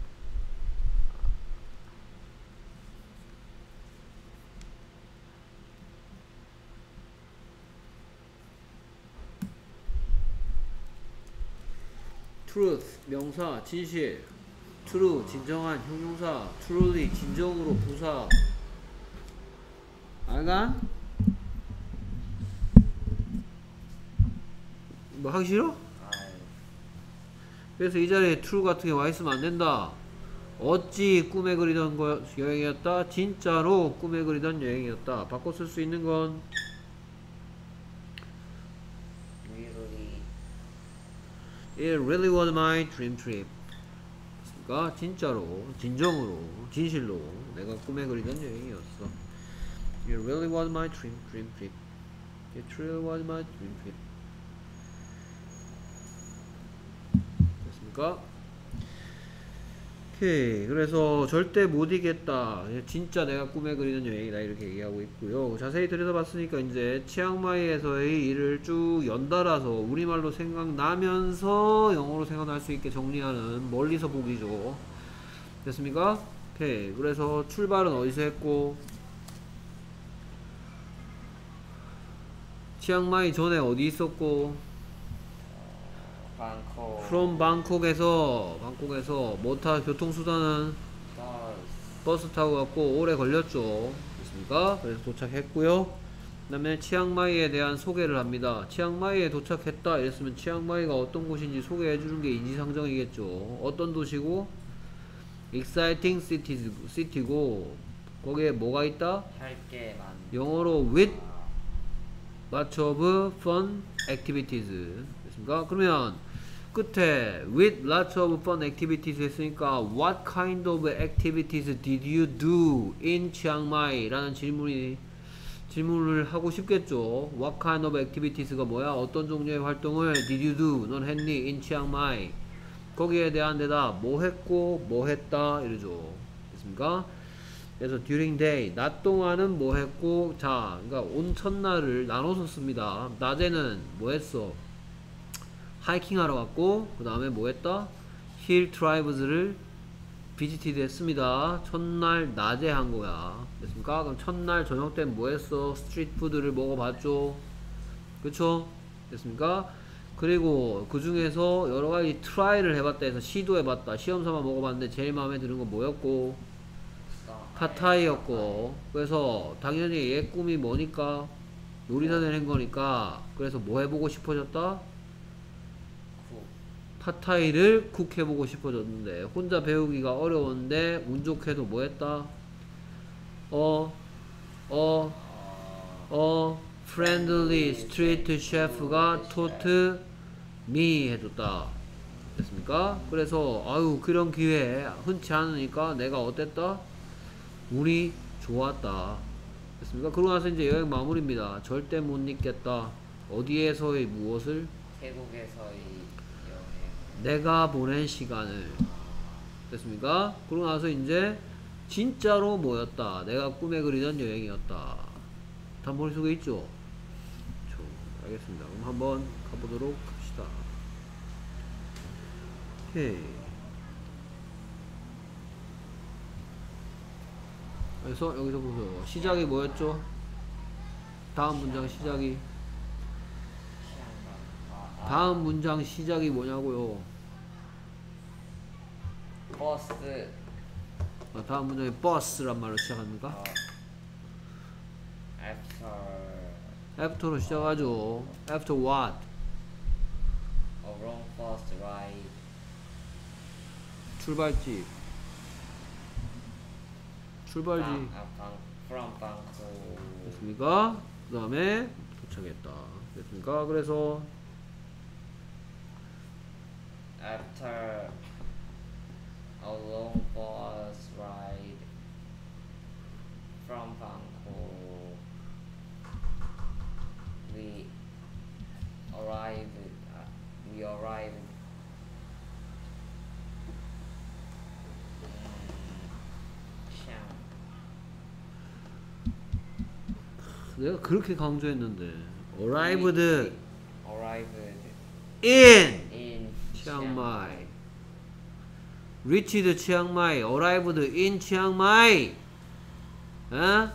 truth 명사 진실. true 진정한 형용사. truly 진정으로 부사. 알간? 뭐 하기 싫어? 그래서 이 자리에 true 같은 게 와 있으면 안 된다. 어찌 꿈에 그리던 거 여행이었다. 진짜로 꿈에 그리던 여행이었다. 바꿔 쓸 수 있는 건 really. It really was my dream trip. 그러니까 진짜로, 진정으로, 진실로 내가 꿈에 그리던 여행이었어. It really was my dream dream trip. It really was my dream trip. 됐습니까? 오케이. 그래서 절대 못 이겠다. 진짜 내가 꿈에 그리는 여행이다. 이렇게 얘기하고 있고요. 자세히 들여다봤으니까 이제 치앙마이에서의 일을 쭉 연달아서 우리말로 생각나면서 영어로 생각날 수 있게 정리하는 멀리서 보기죠. 됐습니까? 오케이. 그래서 출발은 어디서 했고, 치앙마이 전에 어디 있었고, 방콕. from 방콕에서 방콕에서 뭐타 교통수단은 버스 타고 갔고 오래 걸렸죠. 됐습니까? 그래서 도착했고요. 그 다음에 치앙마이에 대한 소개를 합니다. 치앙마이에 도착했다 이랬으면 치앙마이가 어떤 곳인지 소개해주는 게 인지상정이겠죠. 어떤 도시고 exciting cities, city고 거기에 뭐가 있다? 할게 많. 영어로 with much of fun activities. 됐습니까? 그러면 끝에 with lots of fun activities 했으니까 what kind of activities did you do in Chiang Mai? 라는 질문이 질문을 하고 싶겠죠. What kind of activities가 뭐야? 어떤 종류의 활동을 did you do? 넌 했니? in Chiang Mai? 거기에 대한 대답 뭐 했고 뭐 했다 이러죠. 됐습니까? 그래서 during day 낮 동안은 뭐 했고 자 그러니까 온 첫날을 나눠서 씁니다. 낮에는 뭐 했어? 하이킹 하러 갔고 그 다음에 뭐 했다? 힐 트라이브즈를 비지티드 했습니다. 첫날 낮에 한 거야. 됐습니까? 그럼 첫날 저녁 때는 뭐 했어? 스트리트 푸드를 먹어봤죠. 그쵸? 됐습니까? 그리고 그 중에서 여러 가지 트라이를 해봤다 해서 시도해봤다. 시험 삼아 먹어봤는데 제일 마음에 드는 건 뭐였고? 팟타이였고. 그래서 당연히 얘 꿈이 뭐니까? 요리사 되는 거니까. 그래서 뭐 해보고 싶어졌다? 팟타이를 쿡 해보고 싶어졌는데 혼자 배우기가 어려웠는데 운 좋게도 뭐 했다? 어, 어, 어, friendly street chef가 taught me 해줬다. 됐습니까? 그래서 아유 그런 기회 흔치 않으니까 내가 어땠다? 운이 좋았다. 됐습니까? 그러고 나서 이제 여행 마무리입니다. 절대 못 잊겠다. 어디에서의 무엇을? 태국에서의 내가 보낸 시간을. 됐습니까? 그러고 나서 이제 진짜로 뭐였다? 내가 꿈에 그리던 여행이었다. 다 머릿속에 있죠? 좋, 알겠습니다. 그럼 한번 가보도록 합시다. 오케이. 그래서 여기서 보세요. 시작이 뭐였죠? 다음 문장 시작이 다음 문장 시작이 뭐냐고요? 버스. 아, 다음 문장이 버스란 말로 시작합니까? 어, after after로 시작하죠. after what? a long bus ride. 출발지. 출발지. From, uh, Bang- from Bangkok. 됐습니까? 그 다음에 도착했다. 됐습니까? 그래서 After a long bus ride from Bangkok, we arrived. Uh, we arrived. in Chiang. 내가 그렇게 강조했는데 arrived We arrived in in 치앙마이. reached 치앙마이. arrived in 치앙마이. 에?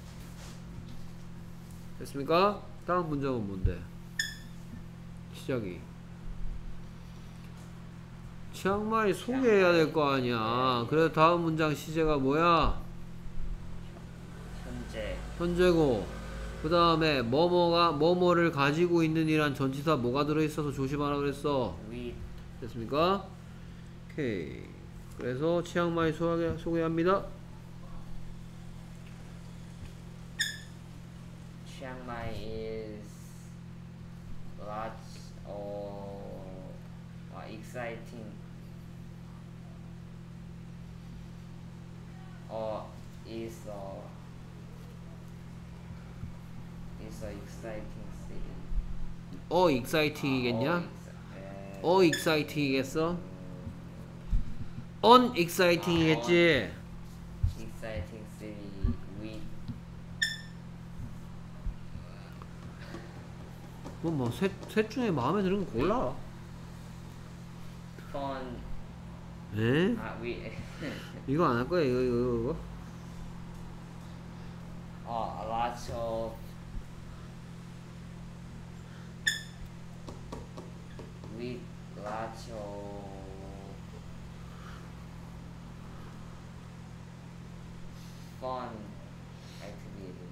됐습니까? 다음 문장은 뭔데? 시작이 치앙마이 소개해야 될 거 아니야. 그래서 다음 문장 시제가 뭐야? 현재. 현재고 그 다음에 뭐뭐가 뭐뭐를 가지고 있는 이란 전치사 뭐가 들어있어서 조심하라 그랬어? with 됐습니까? 오케이. 그래서 치앙마이 소개, 소개합니다. Chiang Mai is large or uh, exciting or is a is a exciting city. 어 익사이팅이겠냐? 어, ex- 어 익사이팅이겠어? 언 익사이팅이겠지? exciting city with 뭐뭐셋 셋 중에 마음에 드는 거 골라. fun. 에? 아, with 이거 안 할 거야 이거 이거 이거. uh, a lot of with lots of fun activity.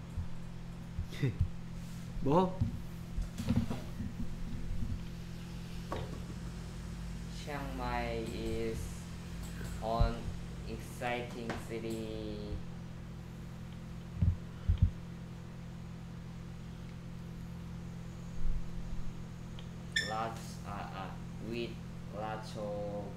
뭐? Chiang Mai is an exciting city. Lots uh, uh, with lots of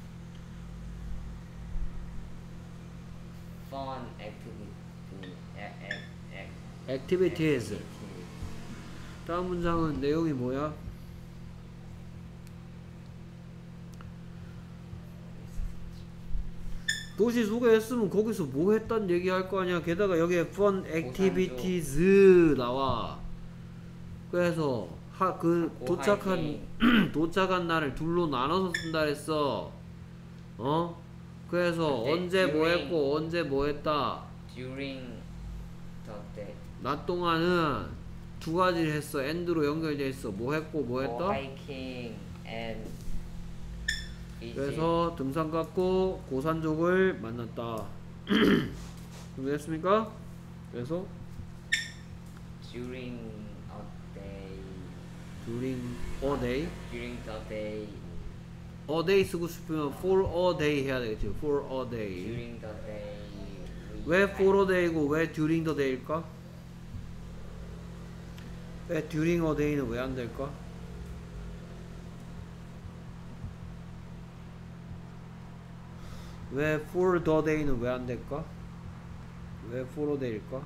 fun activity. ac- ac- ac- activities. activity. 다음 문장은 내용이 뭐야? 도시 소개했으면 거기서 뭐 했단 얘기 할 거 아니야. 게다가 여기에 fun activities 나와. 그래서 하, 그 도착한 도착한 날을 둘로 나눠서 쓴다 했어. 어? 그래서 근데 언제 뭐 during- 했고 언제 뭐 했다. During the day. 낮 동안은 두 가지를 했어. and로 연결돼 있어. 뭐 했고 뭐 Go 했다. hiking and visit. 그래서 등산 갔고 고산족을 만났다. 준비됐습니까? 그래서 during a day. during a day, During the day. a day 쓰고 싶으면 for a day 해야 되겠지. for a day. During the day. we 왜 hike. for a day고 왜 during the day일까? 왜 during a day는 왜 안 될까? 왜 for the day는 왜 안 될까? 왜 for a day일까?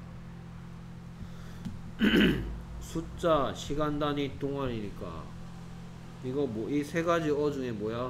숫자, 시간 단위, 동안이니까. 이거 뭐 이 세 가지 어 중에 뭐야?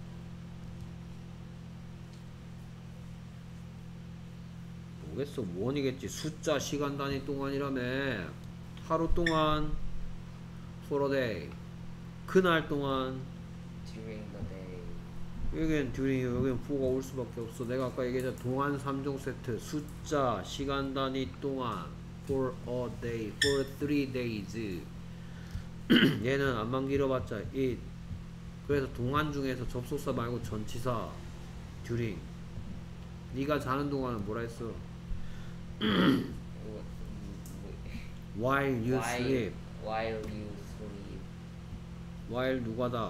모르겠어. 무언이겠지. 숫자, 시간 단위, 동안이라며. 하루 동안 for a day. 그날 동안 During the day. 여기는 during, 여기는 for가 올 수밖에 없어. 내가 아까 얘기했잖아. 동안 삼 종 세트. 숫자, 시간 단위, 동안. for a day, for three days. 얘는 안만 길어봤자 it. 그래서 동안 중에서 접속사 말고 전치사 during. 네가 자는 동안은 뭐라 했어? W- w- while you while, sleep. while you sleep. while 누가다.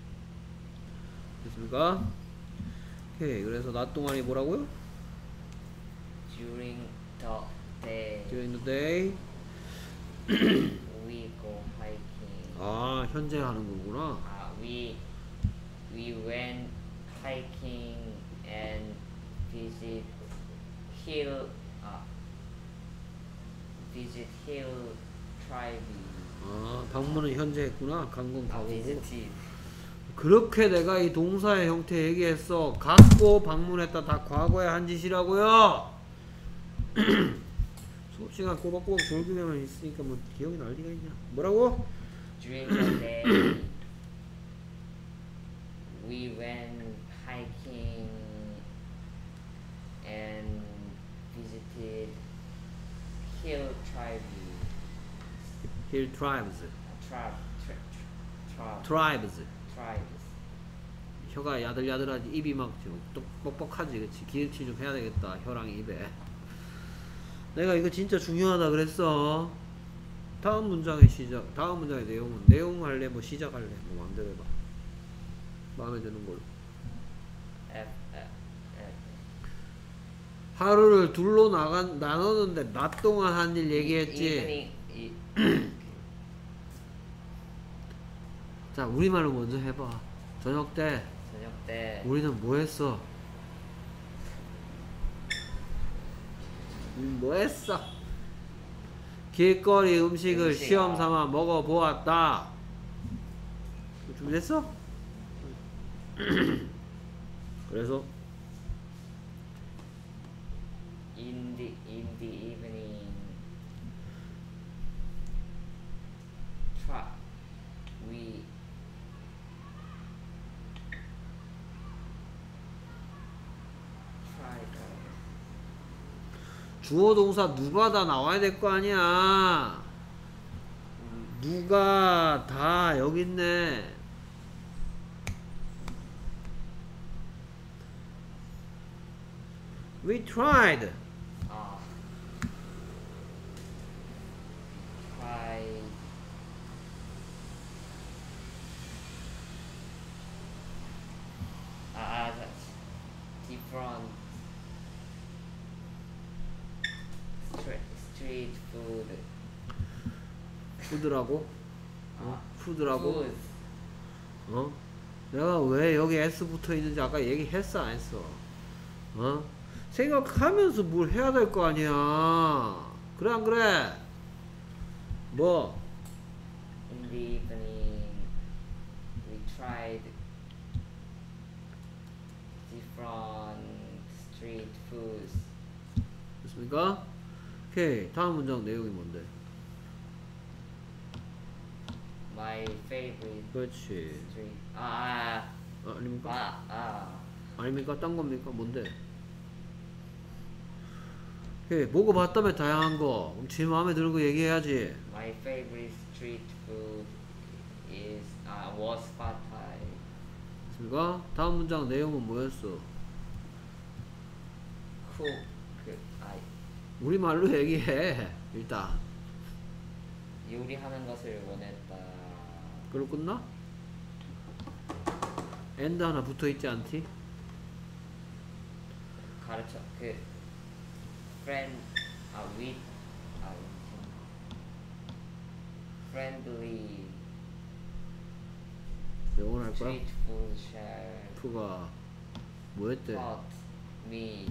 됐습니까? 오케이. 그래서 낮 동안이 뭐라고요? During the day. during the day. we go hiking. 아, 현재 하는 거구나. Uh, we we went hiking and visit hill uh, visit hill tribe. 아, 방문은 현재 했구나. 강공 Uh, 가고. visited. 그렇게 내가 이 동사의 형태 얘기했어. 갔고 방문했다. 다 과거에 한 짓이라고요. 수업 시간 꼬박꼬박 졸기만 있으니까 뭐 기억이 날 리가 있냐. 뭐라고? During the day, we went hiking and visited hill tribe. hill tribes. Tribe, tri, tri, tribes. tribes. 혀가 야들야들하지. 입이 막 좀 뻑뻑하지. 그치? 기름칠 좀 해야 되겠다. 혀랑 입에. 내가 이거 진짜 중요하다 그랬어. 다음 문장의 시작. 다음 문장의 내용은 내용 할래? 뭐 시작할래? 뭐 마음대로 해봐. 마음에 드는 걸로. F, F, F. 하루를 둘로 나간 나눴는데 낮 동안 한 일 얘기했지. Evening, e- 자, 우리말로 먼저 해봐. 저녁 때 저녁 때 우리는 뭐 했어? 음, 뭐 했어? 길거리 음식을 음식, 시험 아. 삼아 먹어보았다. 준비됐어? 그래서 in the in the evening. Try we try the 주어 동사 누가 다 나와야 될 거 아니야. 누가 다 여기 있네. We tried. 아 try 아, 아 that's different street street food. 푸드라고? 아, 어? 푸드라고? food. 어? 내가 왜 여기 S 붙어 있는지 아까 얘기했어 안 했어? 어? 생각하면서 뭘 해야 될 거 아니야. 그래 안 그래? 뭐? In the evening, we tried different street foods. 됐습니까? 오케이. 다음 문장 내용이 뭔데? My favorite 그렇지. street. 아, 아, 아닙니까? 아, 아. 아닙니까? 딴 겁니까? 뭔데? 오케이. 먹어봤다며 다양한 거. 그럼 제일 마음에 드는 거 얘기해야지. My favorite street food is uh, was pad thai. 됐습니까? 다음 문장 내용은 뭐였어? Cook. 아, 우리말로 얘기해. 일단. 요리하는 것을 원했다. 그걸로 끝나? 엔드 하나 붙어있지 않지? 가르쳐 그 friend 아 with 아 friendly 영어를 할 거야? street food share 프가 뭐였대? taught me.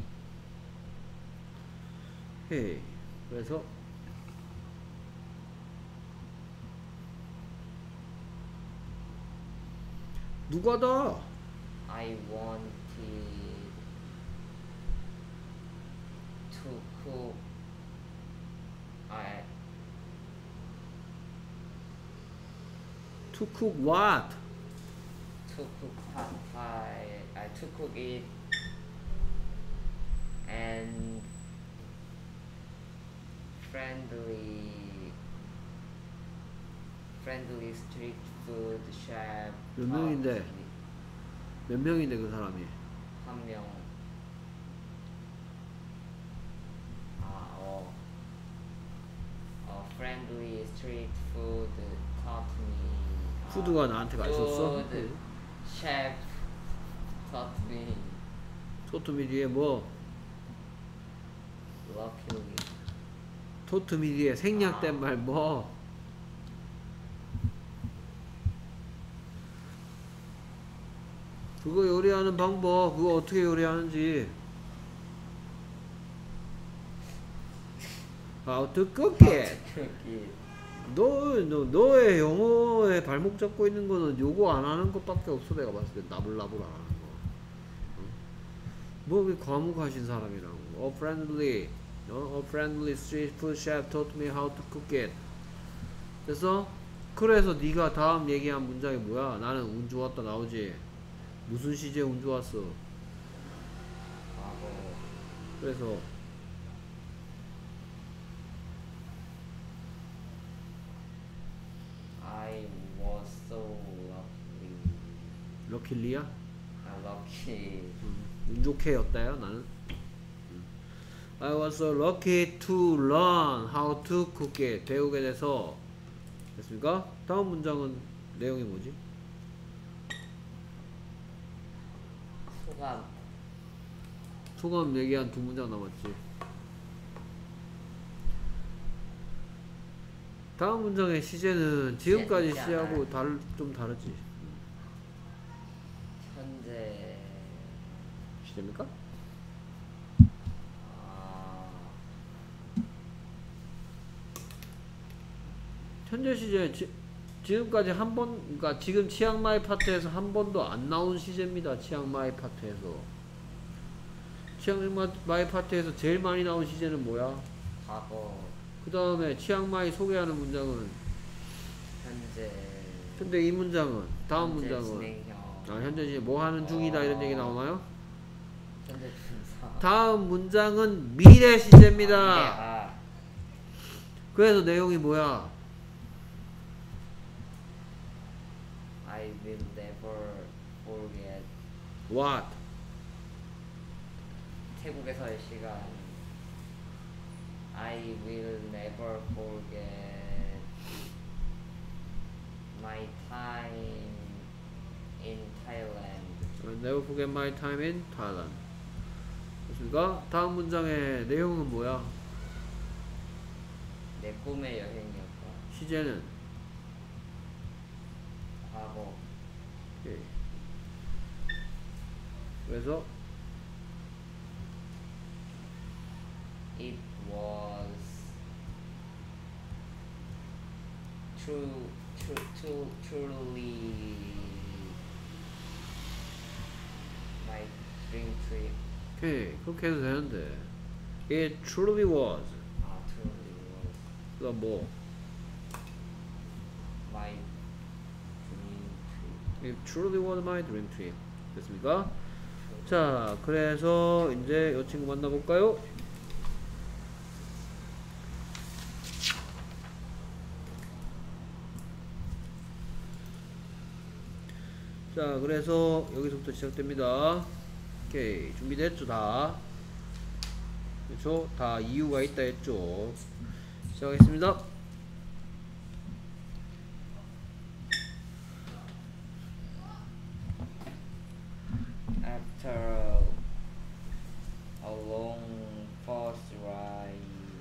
헤이. 그래서 누가다? I wanted to cook. I To cook what? to cook pad thai. I to cook it and friendly friendly street food chef. 몇 명인데? 몇 명인데 그 사람이? 한 명. 아, 어. 어, friendly street food taught me. 아, 푸드가 나한테 가 있었어? food chef taught me. 토트미 뒤에 뭐? Luckily. 토트미 뒤에 생략된 아. 말 뭐? 그거 요리하는 방법, 그거 어떻게 요리하는지. How to cook it. 그렇게. 너, 너, 너의 영어에 발목 잡고 있는 거는 요거 안 하는 것밖에 없어. 내가 봤을 때 나불나불 안 하는 거. 어? 뭐, 그 과묵하신 사람이라고. A friendly, 어? A friendly street food chef taught me how to cook it. 그래서, 그래서 네가 다음 얘기한 문장이 뭐야? 나는 운 좋았다 나오지. 무슨 시제 운 좋았어? 과거. 그래서 I was so lucky. 럭킬리야? 아, lucky. 음, 운 좋게였다요 나는. 음. I was so lucky to learn how to cook it. 배우게 돼서. 됐습니까? 다음 문장은 내용이 뭐지? 소감. 소감 얘기한 두 문장 남았지. 다음 문장의 시제는 지금까지 시제 시하고 다르, 좀 다르지. 현재. 시제입니까? 아, 현재 시제 지, 지금까지 한 번, 그러니까 지금 치앙마이 파트에서 한 번도 안 나온 시제입니다. 치앙마이 파트에서. 치앙마이 파트에서 제일 많이 나온 시제는 뭐야? 과거. 그 다음에 치앙마이 소개하는 문장은. 현재. 근데 이 문장은, 다음 현재 문장은. 진행형. 아, 현재 시제 뭐 하는 중이다 이런 얘기 나오나요? 현재 분사. 다음 문장은 미래 시제입니다. 아, 그래서 내용이 뭐야? I will never forget. What? 태국에서의 시간. I will never forget my time in Thailand. I'll never forget my time in Thailand. 됐습니까? 다음 문장의 내용은 뭐야? 내 꿈의 여행이었다. 시제는 과거. 예. 그래서 it was true, true, true, truly my dream trip. 오케이 그렇게 해도 되는데 it truly was 아, truly was 그 다음 뭐 my dream trip. it truly was my dream trip 됐습니까? 자 그래서 이제 이 친구 만나볼까요? 자 그래서 여기서부터 시작됩니다. 오케이 준비됐죠 다? 그렇죠? 다 이유가 있다 했죠? 시작하겠습니다. After a long bus ride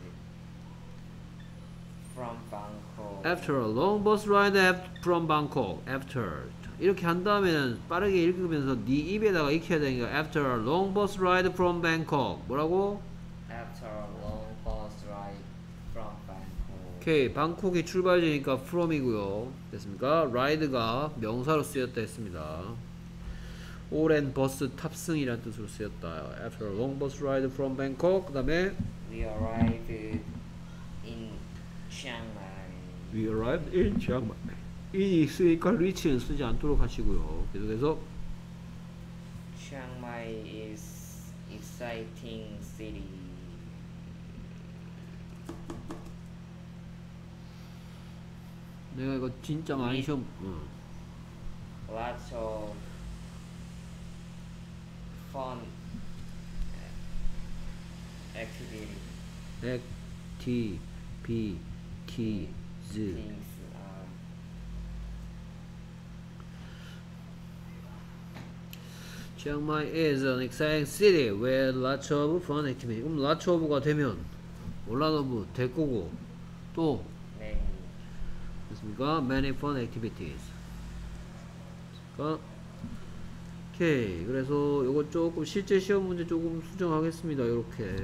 from Bangkok, After a long bus ride from Bangkok. After 이렇게 한 다음에는 빠르게 읽으면서 네 입에다가 익혀야 되니까 After a long bus ride from Bangkok. 뭐라고? after a long bus ride from Bangkok, 오케이 방콕이 출발지니까 from이고요 됐습니까? ride가 명사로 쓰였다 했습니다. 오랜 버스 탑승이라는 뜻으로 쓰였다. After a long bus ride from Bangkok. 그 다음에 we arrived in Chiang Mai. We arrived in Chiang Mai. in이 있으니까 reach는 쓰지 않도록 하시고요. 계속해서 Chiang Mai is exciting city. 내가 이거 진짜 많이 시험 어. Lots of fun activity 액티 비 티 즈 things. Um, Chiang Mai is an exciting city with lots of fun activity. 그럼 lots of가 되면 올라너무 될 거고 또 many. 됐습니까? Many fun activities. 그러니까 오케이. 그래서 요거 조금 실제 시험 문제 조금 수정하겠습니다. 요렇게.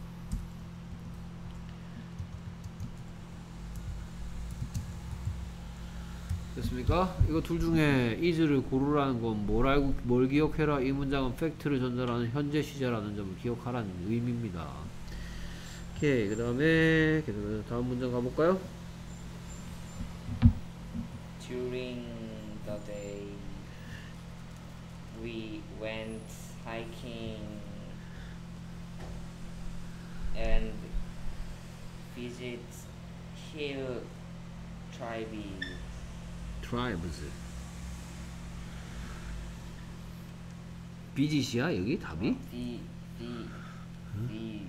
됐습니까? 이거 둘 중에 is를 고르라는 건 뭘 알고 뭘 기억해라. 이 문장은 팩트를 전달하는 현재 시제라는 점을 기억하라는 의미입니다. 오케이. 그 다음에 계속해서 다음 문장 가볼까요? During the day, we went hiking and visit hill tribes. tribes. 비짓이야 여기 답이? The the the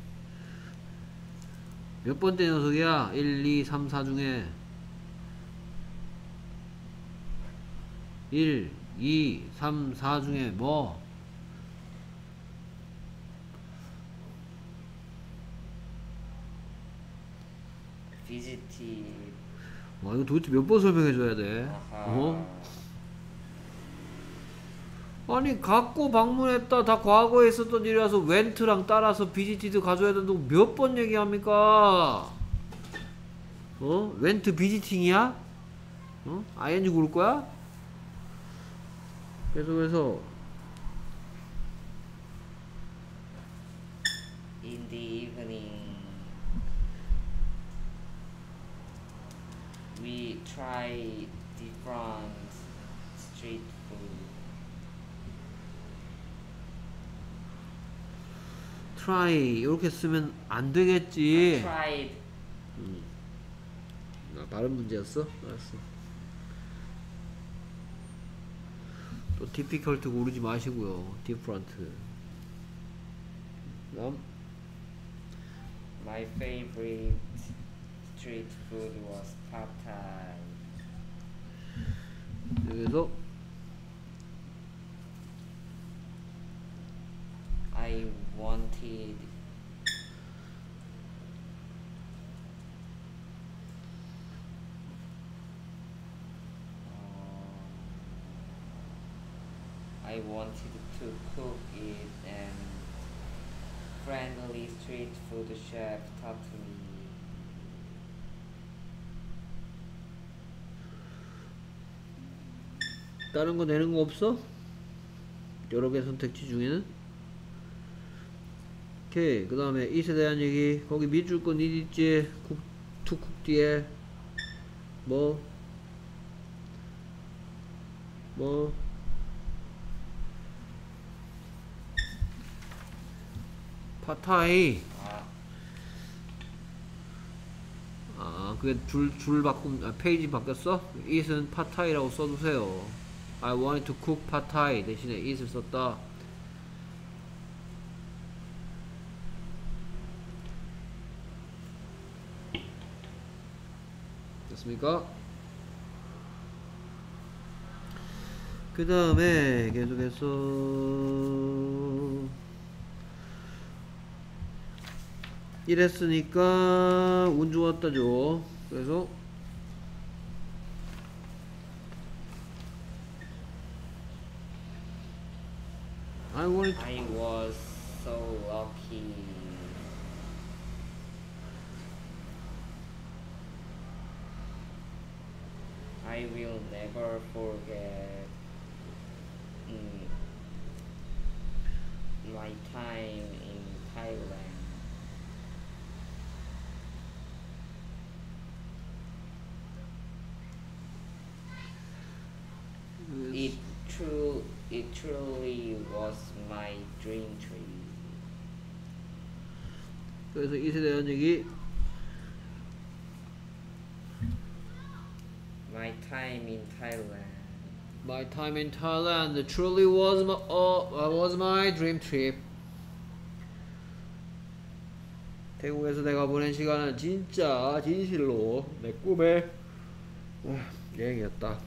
몇 번째 녀석이야? 일, 이, 삼, 사 중에 일, 이, 삼, 사 중에 뭐? visited. 와 이거 도대체 몇 번 설명해줘야 돼? 아하. 어? 아니 갖고 방문했다 다 과거에 있었던 일이라서 went랑 따라서 visited 가져야 된다고 몇 번 얘기합니까? 어? went visiting이야? 어? ing 고를 거야? 계속해서 In the evening, we try different street food. try 이렇게 쓰면 안 되겠지. Tried 음. 아, 발음 문제였어? 알았어. 또 difficult 고르지 마시고요. different. 다음. my favorite street food was pad thai. 여기서 I wanted I wanted to cook it, and friendly street food chef taught me. 다른 거 내는 거 없어? 여러 개 선택지 중에는? 오케이. 그 다음에 이세 대한 얘기. 거기 밑줄 건 이 있지? 국, 투쿡 뒤에 뭐? 뭐? 파타이. 아, 아, 그게 줄, 줄 바꿈, 아, 페이지 바뀌었어? it은 파타이라고 써두세요. I wanted to cook pad thai 대신에 it을 썼다. 됐습니까? 그 다음에 계속해서 이랬으니까 운 좋았다죠. 그래서 I wanted to I was so lucky. I will never forget mm, my time in Thailand. It true it truly was my dream trip. 그래서 it에 대한 얘기. My time in Thailand. My time in Thailand truly was my, uh, was my dream trip. 태국에서 내가 보낸 시간은 진짜 진실로 내 꿈의 어, 여행이었다.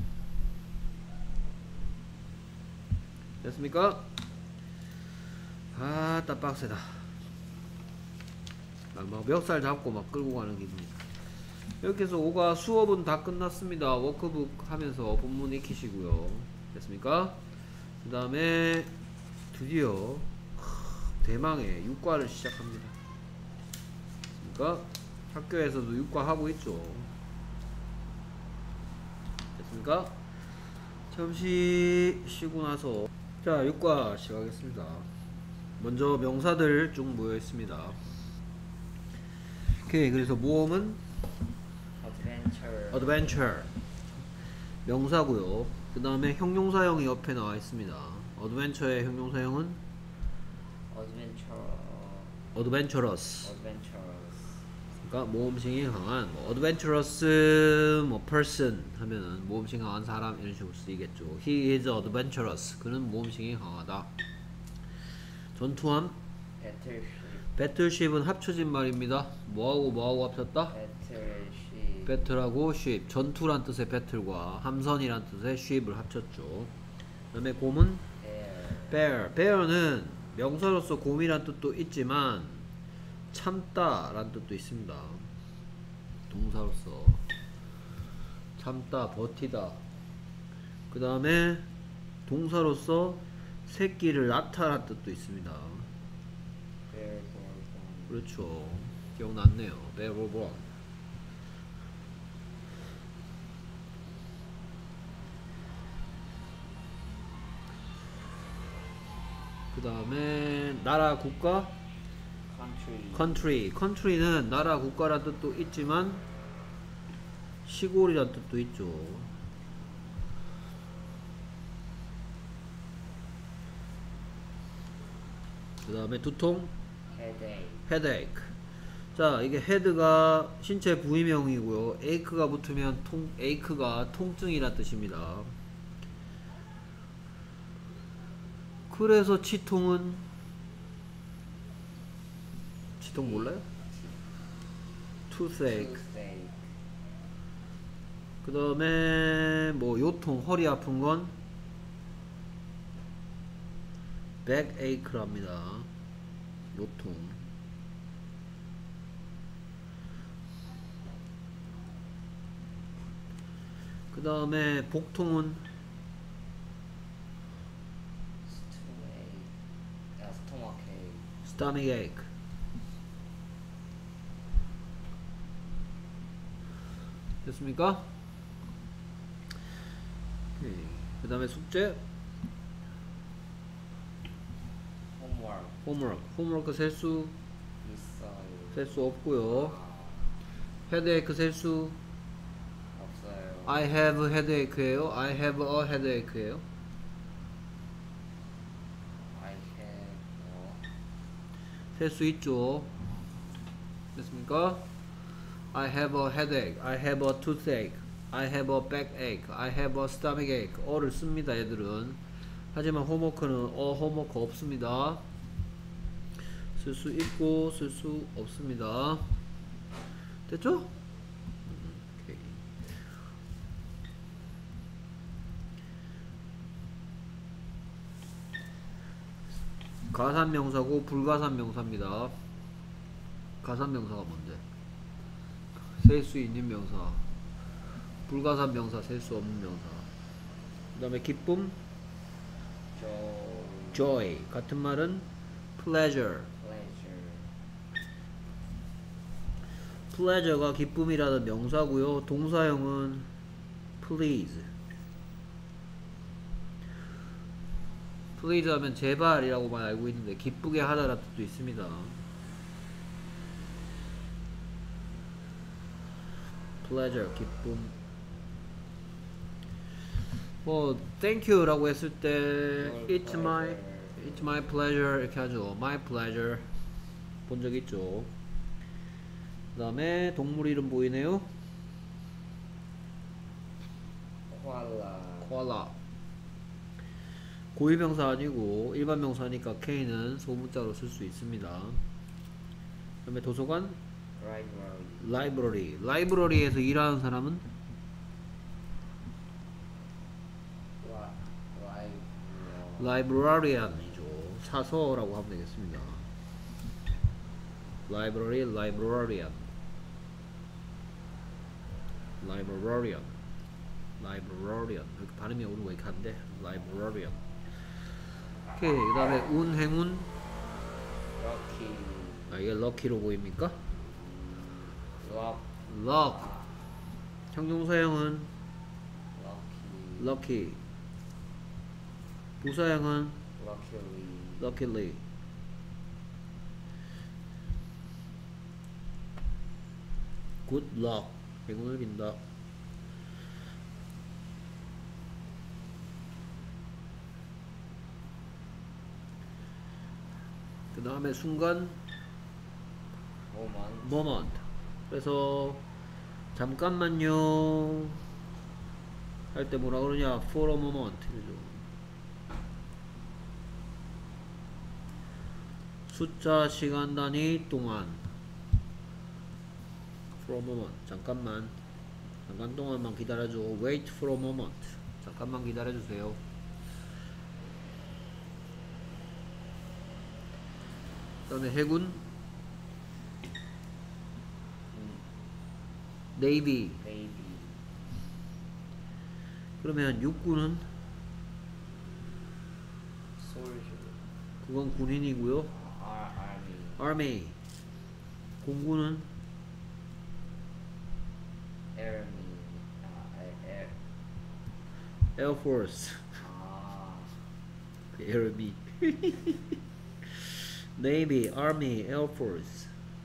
됐습니까? 아따 빡세다. 막, 막 멱살 잡고 막 끌고 가는 기분이다. 이렇게 해서 오가 수업은 다 끝났습니다. 워크북 하면서 본문 익히시고요. 됐습니까? 그 다음에 드디어 대망의 육과를 시작합니다. 됐습니까? 학교에서도 육과 하고 있죠. 됐습니까? 잠시 쉬고 나서 자 육과 시작하겠습니다. 먼저 명사들 쭉 모여 있습니다. 오케이. 그래서 모험은 Adventure. adventure 명사고요. 그 다음에 형용사형이 옆에 나와 있습니다. adventure의 형용사형은 Adventure. adventurous. Adventurous. 그러니까 모험심이 강한 뭐 adventurous 뭐 person 하면은 모험심이 강한 사람 이런 식으로 쓰이겠죠. He is adventurous. 그는 모험심이 강하다. 전투함 Battleship. battleship은 합쳐진 말입니다. 뭐하고 뭐하고 합쳤다? Battleship. 배틀하고 ship 전투란 뜻의 배틀과 함선이란 뜻의 ship을 합쳤죠. 그 다음에 곰은 Bear. bear. bear는 명사로서 곰이란 뜻도 있지만 참다 란 뜻도 있습니다. 동사로서 참다 버티다. 그 다음에 동사로서 새끼를 낳다 란 뜻도 있습니다. Bear born. 그렇죠. 기억났네요. bear born. 그 다음에 나라 국가 Country. country. country는 나라 국가란 뜻도 있지만 시골이란 뜻도 있죠. 그 다음에 두통 Headache. headache. 자 이게 head가 신체 부위명이고요. ache가 붙으면 통 ache가 통증이란 뜻입니다. 그래서 치통은 치통 몰라요? toothache. Toothache. 그 다음에 뭐 요통 허리 아픈 건 backache랍니다. 요통. 그 다음에 복통은 Stomachache. stomach ache. 됐습니까? 그 다음에 숙제 홈워크 홈워크 홈워크 셀수 있어요. 셀 수 없고요. 아, 헤드에이크 셀수 없어요. I have headache예요. I have a headache예요. I have 셀 수 있죠. 됐습니까? I have a headache. I have a toothache. I have a backache. I have a stomachache. 어를 씁니다, 얘들은. 하지만 홈워크는 어 홈워크 없습니다. 쓸 수 있고 쓸 수 없습니다. 됐죠? 오케이. 가산명사고 불가산명사입니다. 가산명사가 뭔데? 셀 수 있는 명사. 불가산명사, 셀 수 없는 명사. 그 다음에 기쁨, joy, joy. 같은 말은 pleasure. pleasure, pleasure가 기쁨이라는 명사고요. 동사형은 please. please 하면 제발이라고만 알고 있는데 기쁘게 하다라는 뜻도 있습니다. pleasure, 기쁨. 뭐 thank you라고 했을 때 Your it's my pleasure. it's my pleasure 이렇게 하죠. my pleasure 본 적 있죠. 그 다음에 동물 이름 보이네요. koala, 코알라. 고유명사 아니고 일반 명사니까 K는 소문자로 쓸 수 있습니다. 그 다음에 도서관, library, 라이브러리. 라이브러리에서 일하는 사람은 라, library, 라이브러리안이죠. 사서라고 하면 되겠습니다. 라이브러리, 라이브러리안. 라이브러리안. 라이브러리안. 이렇게 발음이 오는 거 이렇게 한데 라이브러리안. 오케이. 그 다음에 운, 행운. lucky, 아, 이게 럭키로 보입니까? luck, 럭. 형용사형은 lucky, lucky. 부사형은 luckily, luckily. good luck. 행운을 빈다. 그 다음에 순간 moment, moment. 그래서 잠깐만요 할 때 뭐라 그러냐? for a moment. 이러죠. 숫자 시간 단위 동안. for a moment. 잠깐만. 잠깐 동안만 기다려줘. wait for a moment. 잠깐만 기다려주세요. 그 다음에 해군 네이비. baby, 그러면 육군은 soldier, 그건 군인이고요. ar- army, army. 공군은 airman, 아, air, air force. 아, 에어비. 네이비, army, air force.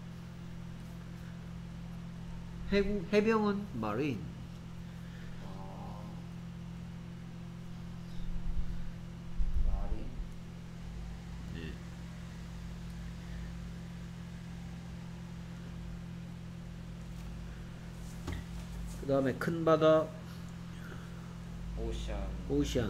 해군 해병은 marine. 아, 말이, 네. 그 다음에 큰 바다 ocean, ocean.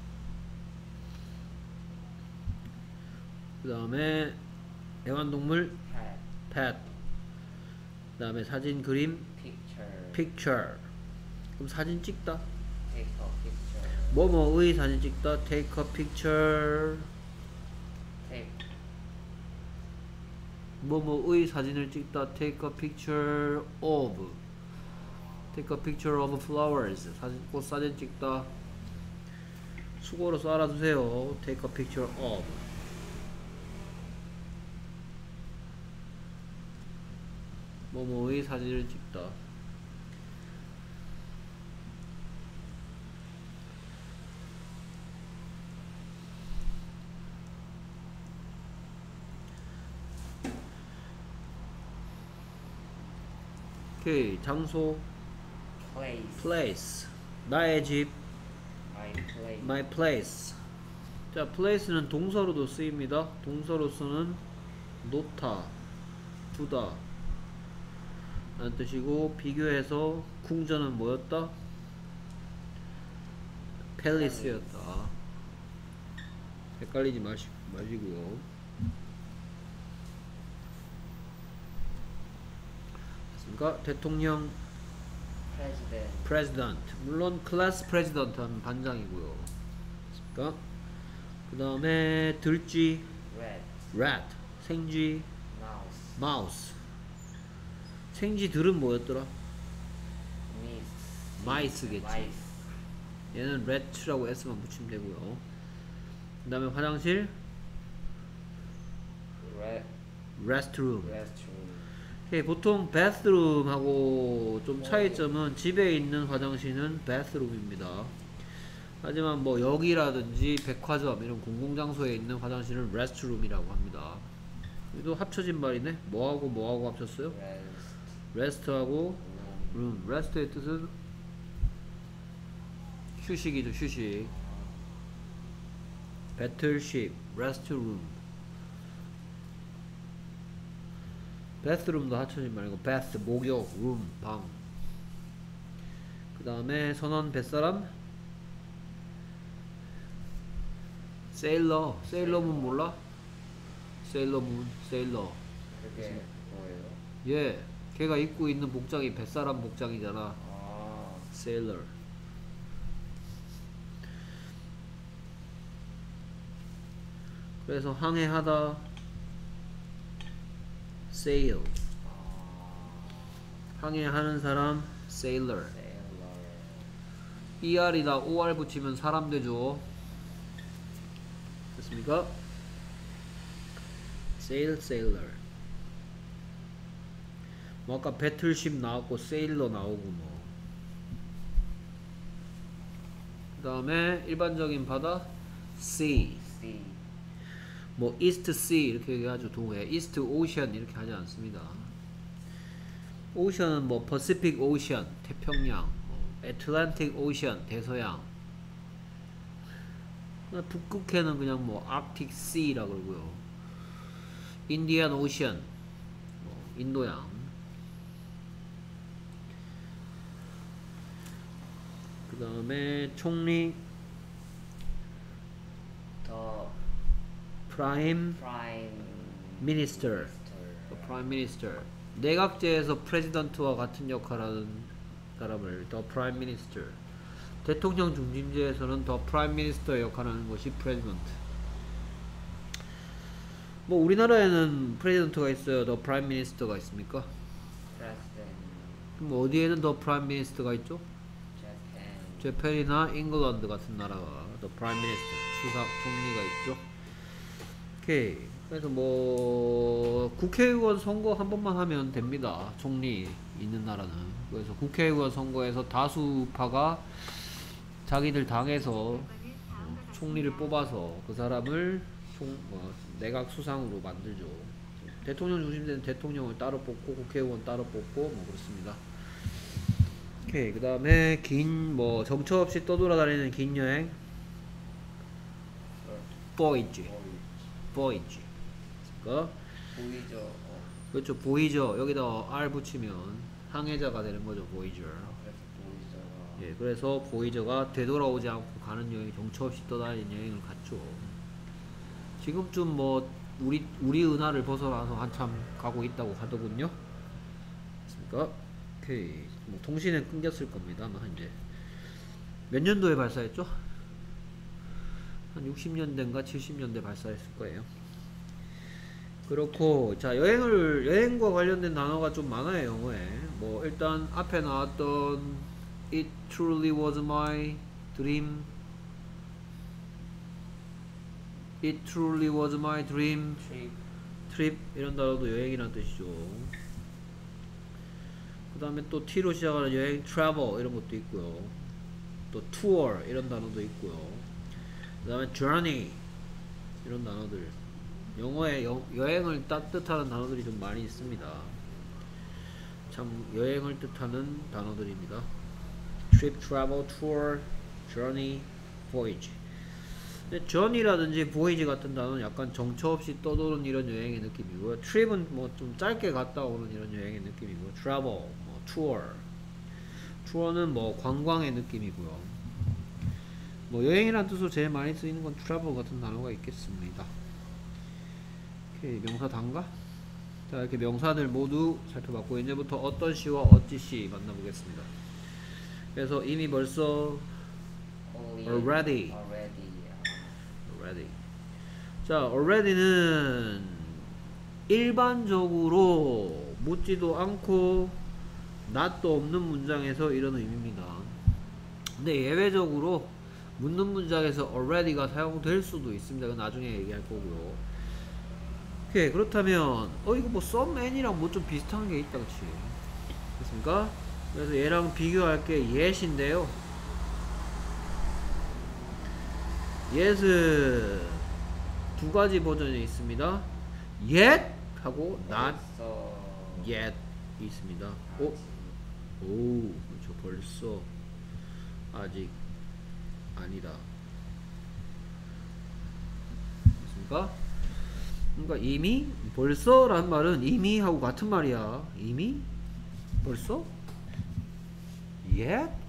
그 다음에 애완동물 hat, pet. 그 다음에 사진 그림 picture, picture. 그럼 사진 찍다. take a picture, 뭐뭐의 사진 찍다. take a picture. take, 뭐뭐의 사진을 찍다. take a picture of. take a picture of flowers. 사진, 꽃 사진 찍다. 수고로 써 알아두세요. take a picture of. 뭐뭐의 사진을 찍다. 오케이. 장소 place, place. 나의 집 my place, my place. 자, place는 동사로도 쓰입니다. 동사로서는 놓다, 두다 라는 뜻이고, 비교해서 궁전은 뭐였다? 팰리스였다. 헷갈리지 마시, 마시고요. 됐습니까? 대통령 president, president. 물론 클래스 president 하면 반장이고요. 됐습니까? 그 다음에 들쥐 rat, rat. 생쥐 mouse, mouse. 생쥐들은 뭐였더라? mice, mice겠지. mice, 얘는 rat라고 s만 붙이면 되고요. 그 다음에 화장실 rat, restroom. restroom, 오케이, 보통 bathroom하고 좀 차이점은 집에 있는 화장실은 bathroom입니다. 하지만 뭐 역이라든지 백화점 이런 공공장소에 있는 화장실은 restroom이라고 합니다. 이도 합쳐진 말이네. 뭐하고 뭐하고 합쳤어요? rest, rest하고 room, room. rest의 뜻은 휴식이죠, 휴식. battleship, restroom. bathroom도 합쳐진 말이고 bath, 목욕, room, 방. 그 다음에 선원 뱃사람 sailor. sailor문 몰라? sailor문, sailor. 그게 뭐예요? 예, 걔가 입고 있는 복장이 뱃사람 복장이잖아. 아, sailor. 그래서 항해하다 sail. 항해하는 사람 sailor. sailor, er이다 or 붙이면 사람 되죠. 됐습니까? sail, sailor. 뭐 아까 배틀십 나왔고 sailor 나오고 뭐. 그 다음에 일반적인 바다 sea. sea, 뭐 east sea 이렇게 얘기하죠. 동해 east ocean 이렇게 하지 않습니다. 오션은 뭐 Pacific Ocean 태평양, Atlantic Ocean 대서양. 북극해는 그냥 뭐 Arctic Sea라 그러고요. Indian Ocean 뭐 인도양. 그 다음에 총리 the Prime prime Minister. The Prime Minister. 내각제에서 프레지던트와 같은 역할하는 사람을 The Prime Minister. 대통령 중심제에서는 The Prime Minister의 역할하는 것이 프레지던트. 뭐 우리나라에는 프레지던트가 있어요. The Prime Minister가 있습니까? president, 그럼 어디에는 The Prime Minister가 있죠? Japan, 재팬이나 잉글랜드 같은 나라가 The Prime Minister, 수석 총리가 있죠. 오케이. 그래서 뭐 국회의원 선거 한 번만 하면 됩니다. 총리 있는 나라는. 그래서 국회의원 선거에서 다수파가 자기들 당에서 어, 총리를 뽑아서 그 사람을 총, 어, 내각 수상으로 만들죠. 대통령 중심되는 대통령을 따로 뽑고 국회의원 따로 뽑고 뭐 그렇습니다. 오케이. 그 다음에 긴 뭐 정처 없이 떠돌아다니는 긴 여행 voyage, voyage. 그 보이죠? 어, 그렇죠. 보이죠. 여기다 R 붙이면 항해자가 되는 거죠. 보이저. 그래서 보이죠. 예, 그래서 보이저가 되돌아오지 않고 가는 여행, 정처 없이 떠다니는 여행을 갔죠. 지금쯤 뭐 우리 우리 은하를 벗어나서 한참 가고 있다고 하더군요. 맞습니까? 오케이. 뭐 통신은 끊겼을 겁니다. 뭐 이제 몇 년도에 발사했죠? 한 육십 년대인가 칠십 년대 발사했을 거예요. 그렇고, 자, 여행을, 여행과 관련된 단어가 좀 많아요, 영어에. 뭐, 일단, 앞에 나왔던, It truly was my dream. It truly was my dream. trip, trip, 이런 단어도 여행이란 뜻이죠. 그 다음에 또 T로 시작하는 여행 travel 이런 것도 있고요. 또 tour 이런 단어도 있고요. 그 다음에 journey 이런 단어들, 영어에 여, 여행을 뜻하는 단어들이 좀 많이 있습니다. 참 여행을 뜻하는 단어들입니다. trip, travel, tour, journey, voyage. 근데 journey라든지 voyage 같은 단어는 약간 정처 없이 떠도는 이런 여행의 느낌이고요. trip은 뭐 좀 짧게 갔다 오는 이런 여행의 느낌이고, travel, 뭐 tour, tour는 뭐 관광의 느낌이고요. 뭐 여행이란 뜻으로 제일 많이 쓰이는 건 travel 같은 단어가 있겠습니다. 오케이, 명사 단가? 자, 이렇게 명사들 모두 살펴봤고, 이제부터 어떤 시와 어찌 시 만나보겠습니다. 그래서 이미 벌써 already, already. already. 자, already는 일반적으로 묻지도 않고 not도 없는 문장에서 이런 의미입니다. 근데 예외적으로 묻는 문장에서 already가 사용될 수도 있습니다. 그건 나중에 얘기할 거고요. 오케이, 그렇다면 어 이거 뭐 some and이랑 뭐 좀 비슷한 게 있다, 그치? 됐습니까? 그래서 얘랑 비교할 게 yet인데요. yet은 두 가지 버전이 있습니다. yet 하고 not yet 있습니다. 오, 오, 그렇죠. 벌써 아직 아니다. 됐습니까? 그러니까 이미, 벌써란 말은 이미 하고 같은 말이야. 이미? 벌써? yet?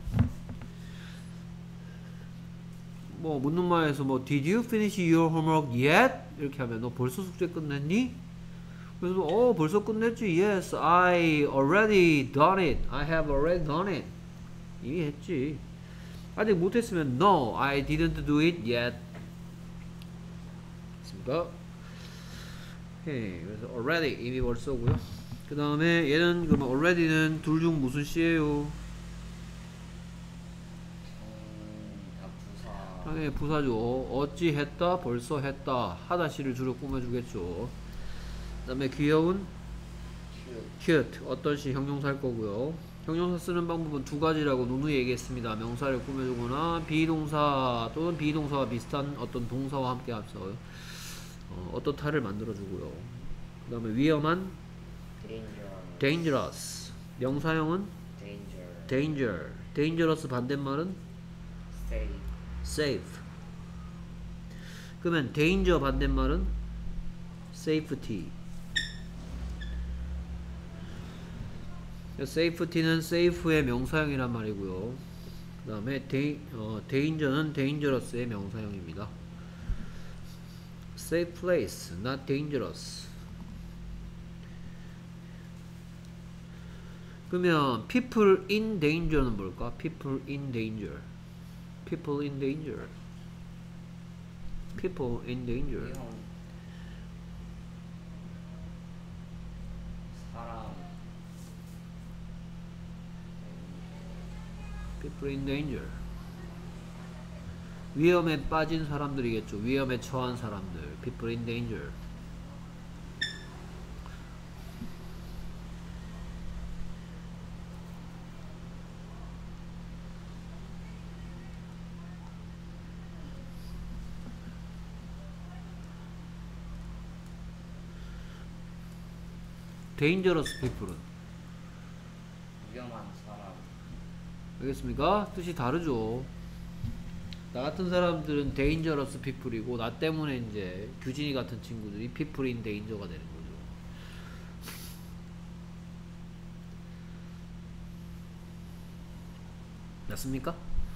뭐 묻는 말에서 뭐 Did you finish your homework yet? 이렇게 하면 너 벌써 숙제 끝냈니? 그래서 어 벌써 끝냈지. Yes, I already done it. I have already done it. 이미 했지. 아직 못했으면 No, I didn't do it yet. 됐습니까? 오케이, 그래서 already 이미 벌써고요. 그 다음에 얘는 그러면 already는 둘 중 무슨 시예요? 당연히 부사죠. 어찌 했다, 벌써 했다. 하다 시를 주로 꾸며주겠죠. 그 다음에 귀여운 cute. 어떤 시 형용사일 거고요. 형용사 쓰는 방법은 두 가지라고 누누이 얘기했습니다. 명사를 꾸며주거나 비동사 또는 비동사와 비슷한 어떤 동사와 함께 합쳐 어, 어떻다를 만들어주고요. 그 다음에 위험한 dangerous. 명사형은 danger. danger. dangerous 반대말은 safe. safe. 그러면 danger 반대말은 safety. safety는 safe의 명사형이란 말이고요. 그 다음에 어, danger는 dangerous의 명사형입니다. safe place, not dangerous. 그러면 people in danger는 뭘까? people in danger. people in danger. people in danger. 사람. people in danger. 위험에 빠진 사람들이겠죠. 위험에 처한 사람들. people in danger. dangerous people은 위험한 사람. 알겠습니까? 뜻이 다르죠. 나 같은 사람들은 dangerous people이고, 나 때문에 이제 규진이 같은 친구들이 people in danger가 되는 거죠. 맞습니까?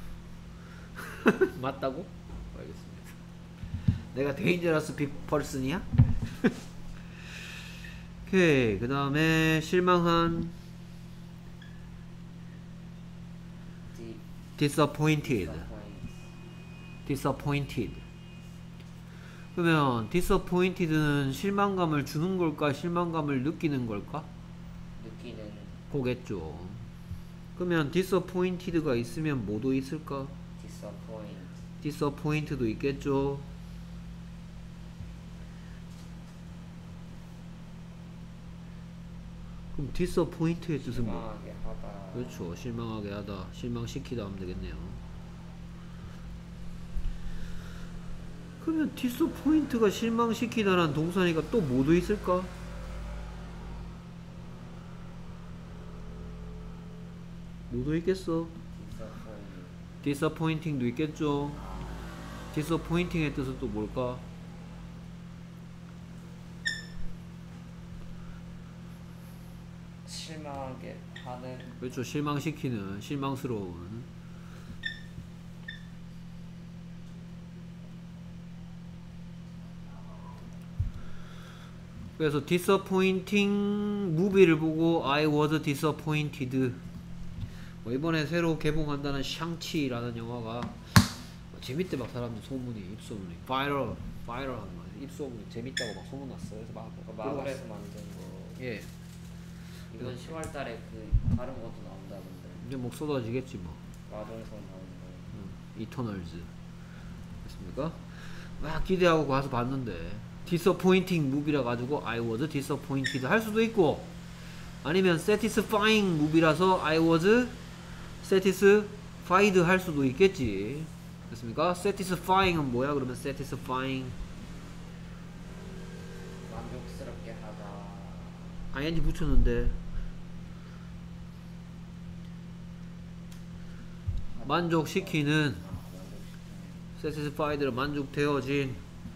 맞다고? 알겠습니다. 내가 dangerous person이야? 오케이, 그 다음에 실망한 disappointed. disappointed. 그러면 disappointed는 실망감을 주는 걸까, 실망감을 느끼는 걸까? 느끼는. 거겠죠. 그러면 disappointed가 있으면 뭐도 있을까? disappoint. disappoint도 있겠죠. 그럼 disappoint의 뜻은 뭐? 실망하게 하다. 그렇죠. 실망하게 하다, 실망시키다 하면 되겠네요. 그러면 disappoint가 실망시키다라는 동사니까 또 뭐도 있을까? 뭐도 있겠어? disappoint. disappointing도 있겠죠. 아, disappointing의 뜻은 또 뭘까? 실망하게 하는. 그렇죠. 실망시키는, 실망스러운. 그래서 disappointing movie를 보고 I was disappointed. 뭐 이번에 새로 개봉한다는 샹치라는 영화가 뭐 재밌대. 막 사람들 소문이, 입소문이 바이럴 바이럴한 거 입소문이 재밌다고 막 소문났어. 그래서 막 마블에서 만든 거. 예, 이번 시월달에 그 다른 것도 나온다는데. 이제 뭐 쏟아지겠지 뭐. 마블에서 나오는 거. 응, 이터널즈 됐습니까? 막 기대하고 가서 봤는데 disappointing movie라 가지고 I was disappointed 할 수도 있고, 아니면 satisfying movie라서 I was satisfied 할 수도 있겠지. 됐습니까? satisfying은 뭐야? 그러면 satisfying 만족스럽게 하다. ing 붙였는데 만족시키는, 아, 만족시키는. satisfied로 만족되어진.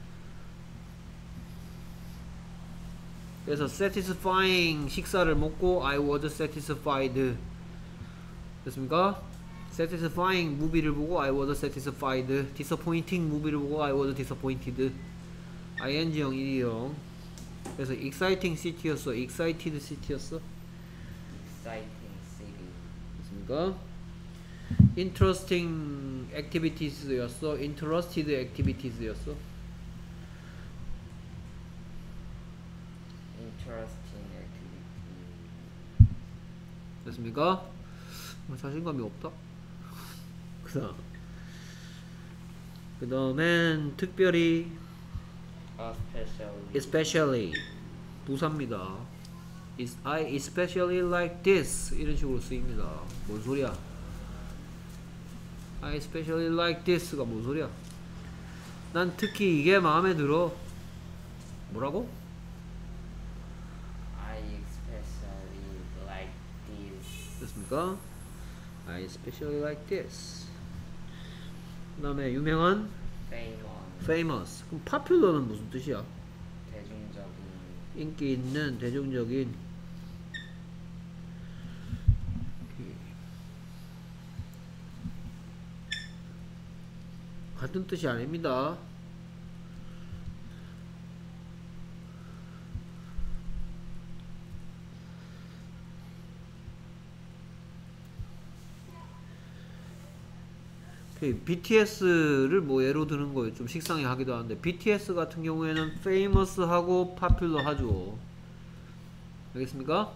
그래서 satisfying 식사를 먹고 I was satisfied 됐습니까? satisfying 무비를 보고 I was satisfied, disappointing 무비를 보고 I was disappointed. ing형 일이형. 그래서 exciting city였어, excited city였어. exciting city. 됐습니까? interesting activities였어, interested activities였어. interesting activity. 됐습니까? 자신감이 없다. 그다음 그 다음엔 특별히 especially. especially 부사입니다. Is I especially like this 이런 식으로 쓰입니다. 뭔 소리야? I especially like this가 뭔 소리야? 난 특히 이게 마음에 들어. 뭐라고? I especially like this. 됐습니까? I especially like this. 그 다음에 유명한 famous. famous. 그럼 popular는 무슨 뜻이야? 대중적인. 인기 있는, 대중적인. 같은 뜻이 아닙니다. 비티에스를 뭐 예로 드는 거예요. 좀 식상해 하기도 하는데 비티에스 같은 경우에는 famous하고 popular 하죠. 알겠습니까?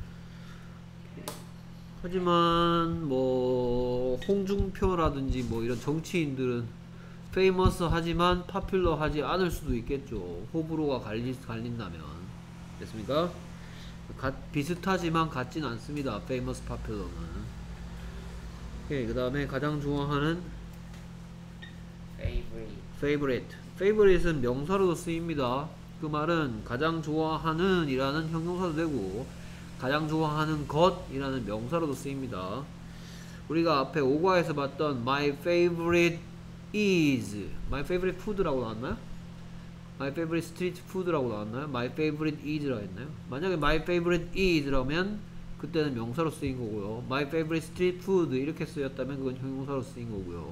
하지만 뭐 홍준표라든지 뭐 이런 정치인들은 famous 하지만 popular 하지 않을 수도 있겠죠. 호불호가 갈리, 갈린다면. 됐습니까? 가, 비슷하지만 같진 않습니다. famous, popular는. 오케이, 그 다음에 가장 좋아하는 favorite. favorite. favorite은 명사로도 쓰입니다. 그 말은 가장 좋아하는 이라는 형용사도 되고 가장 좋아하는 것 이라는 명사로도 쓰입니다. 우리가 앞에 오과에서 봤던 my favorite is my favorite food라고 나왔나요? my favorite street food라고 나왔나요? my favorite is라고 했나요? 만약에 my favorite is라면 그때는 명사로 쓰인 거고요. My favorite street food 이렇게 쓰였다면 그건 형용사로 쓰인 거고요.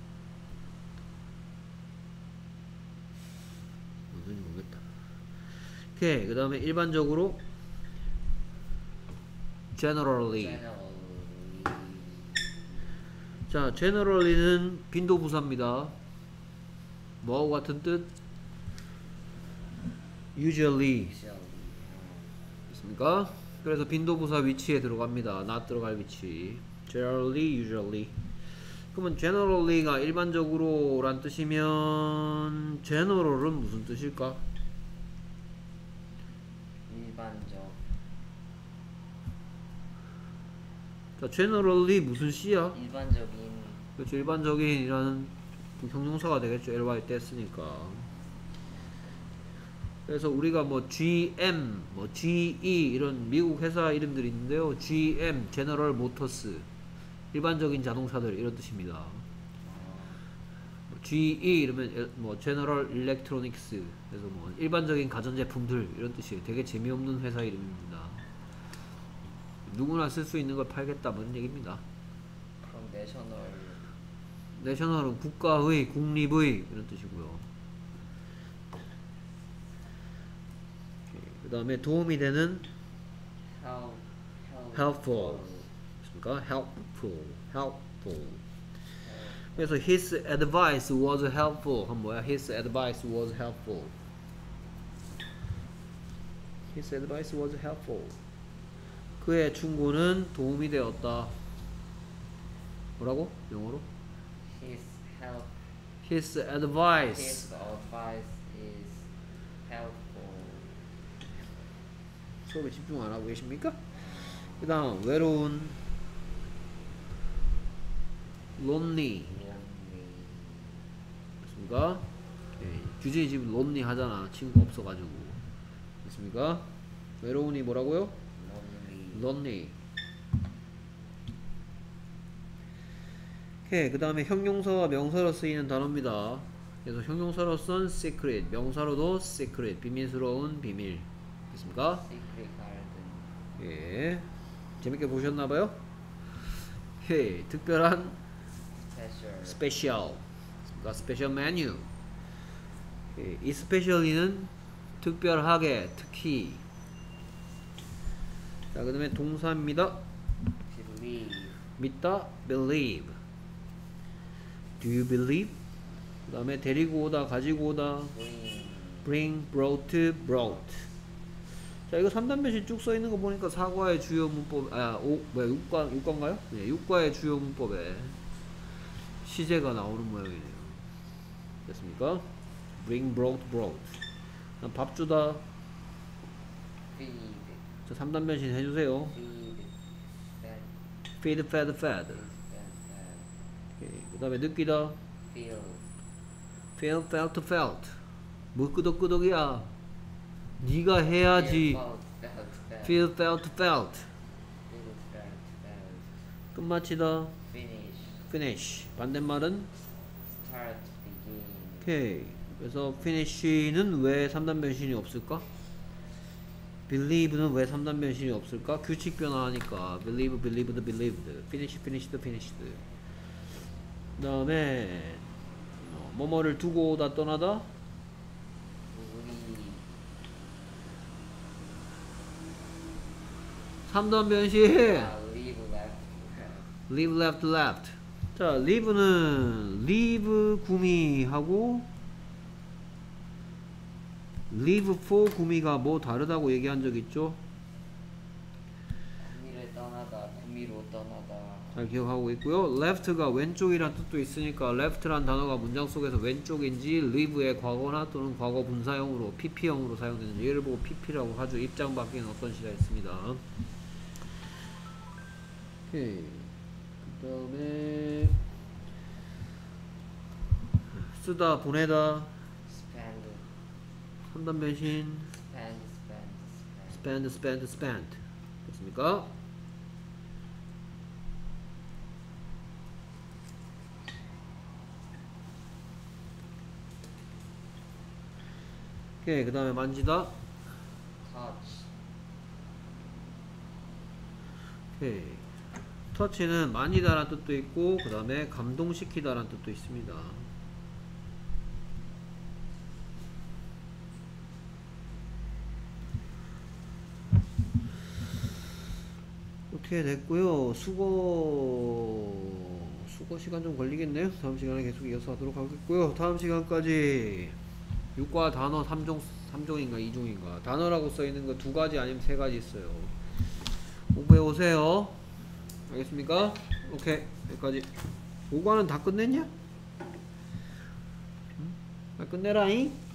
뭔지 모르겠다. 오케이, 그 다음에 일반적으로 generally. generally. 자, generally는 빈도부사입니다. 뭐하고 같은 뜻? usually. usually. 됐습니까? 그래서 빈도부사 위치에 들어갑니다. not 들어갈 위치. generally, usually. 그러면 generally가 일반적으로 란 뜻이면 general은 무슨 뜻일까? 일반적. 자, generally 무슨 C야? 일반적인. 그렇죠. 일반적인이라는 형용사가 되겠죠. ly 뗐으니까. 그래서 우리가 뭐 지엠, 뭐 지이 이런 미국 회사 이름들이 있는데요. 지엠, General Motors, 일반적인 자동차들 이런 뜻입니다. 뭐 지이 이러면 에- 뭐 General Electronics, 그래서 뭐 일반적인 가전제품들 이런 뜻이에요. 되게 재미없는 회사 이름입니다. 누구나 쓸 수 있는 걸 팔겠다 뭐 이런 얘기입니다. 그럼 내셔널. 내셔널은 국가의, 국립의 이런 뜻이고요. 그 다음에 도움이 되는 help, helpful, 그러니까 helpful, helpful. 그래서 his advice was helpful. 한 뭐야? His advice was helpful. His advice was helpful. 그의 충고는 도움이 되었다. 뭐라고? 영어로? His help. His advice. His advice is helpful. 수업에 집중 안 하고 계십니까? 그 다음 외로운 lonely. lonely. 됐습니까? 오케이. 규진이 지금 lonely 하잖아. 친구가 없어가지고. 됐습니까? 외로운이 뭐라고요? lonely. lonely. 오케이. 그 다음에 형용사와 명사로 쓰이는 단어입니다. 그래서 형용사로선 secret, 명사로도 secret, 비밀스러운 비밀. 됐습니까? Secret garden. 예. 재밌게 보셨나봐요? 예. 특별한 Special. special. 그러니까 special menu. 예. 이 specially는 특별하게, 특히. 자, 그 다음에 동사입니다. Believe. 믿다, believe. Do you believe? 그 다음에 데리고 오다, 가지고 오다. Bring. bring, brought, brought. 자, 이거 삼 단변씩 쭉 써 있는 거 보니까 사과의 주요 문법, 아, 오, 뭐야, 육과, 육과인가요? 네, 육과의 주요 문법에 시제가 나오는 모양이네요. 됐습니까? bring, brought, brought. 다음 밥 주다. Feed. 자, 삼 단변씩 해주세요. Feed. Fed. feed, fed, fed. Fed. 그 다음에 느끼다. Feel. feel, felt, felt. 뭐 끄덕끄덕이야. 네가 해야지. Felt. Felt. Felt. feel, felt, felt. Feel. Felt. Felt. 끝마치다. Finish. finish. 반대말은 Start. Begin. 오케이. 그래서 finish는 왜 삼 단 변신이 없을까? believe는 왜 삼 단 변신이 없을까? 규칙 변화하니까 believe, believed, believed. finish, finished, finished. 그 다음에 뭐뭐를 두고 오다 떠나다. 우리. 삼 단 변신. 아, leave left. leave, left, left. 자, leave는 leave 구미하고 leave for 구미가 뭐 다르다고 얘기한 적 있죠? 구미를 떠나다. 구미로 떠나다. 잘 기억하고 있고요. left가 왼쪽이란 뜻도 있으니까 left란 단어가 문장 속에서 왼쪽인지 leave의 과거나 또는 과거 분사형으로 pp형으로 사용되는지 얘를 보고 pp라고 하죠. 입장 바뀌는 어떤 시가 있습니다. 오케이. 그 다음에 쓰다, 보내다. Spend. 삼 단 변신. Spend. Spend. Spend. spend, spend, spend. 됐습니까? 오케이. 그 다음에 만지다. Touch. 오케이. 터치는 만지다라는 뜻도 있고 그 다음에 감동시키다라는 뜻도 있습니다. 이렇게 됐고요. 수거 수거 시간 좀 걸리겠네요. 다음 시간에 계속 이어서 하도록 하겠고요. 다음 시간까지 육과 단어 삼 종, 삼 종인가 이 종인가 단어라고 써있는 거 두 가지 아니면 세 가지 있어요. 공부해 오세요. 알겠습니까? 오케이. 여기까지. 오과는 다 끝냈냐? 응? 빨리 끝내라잉.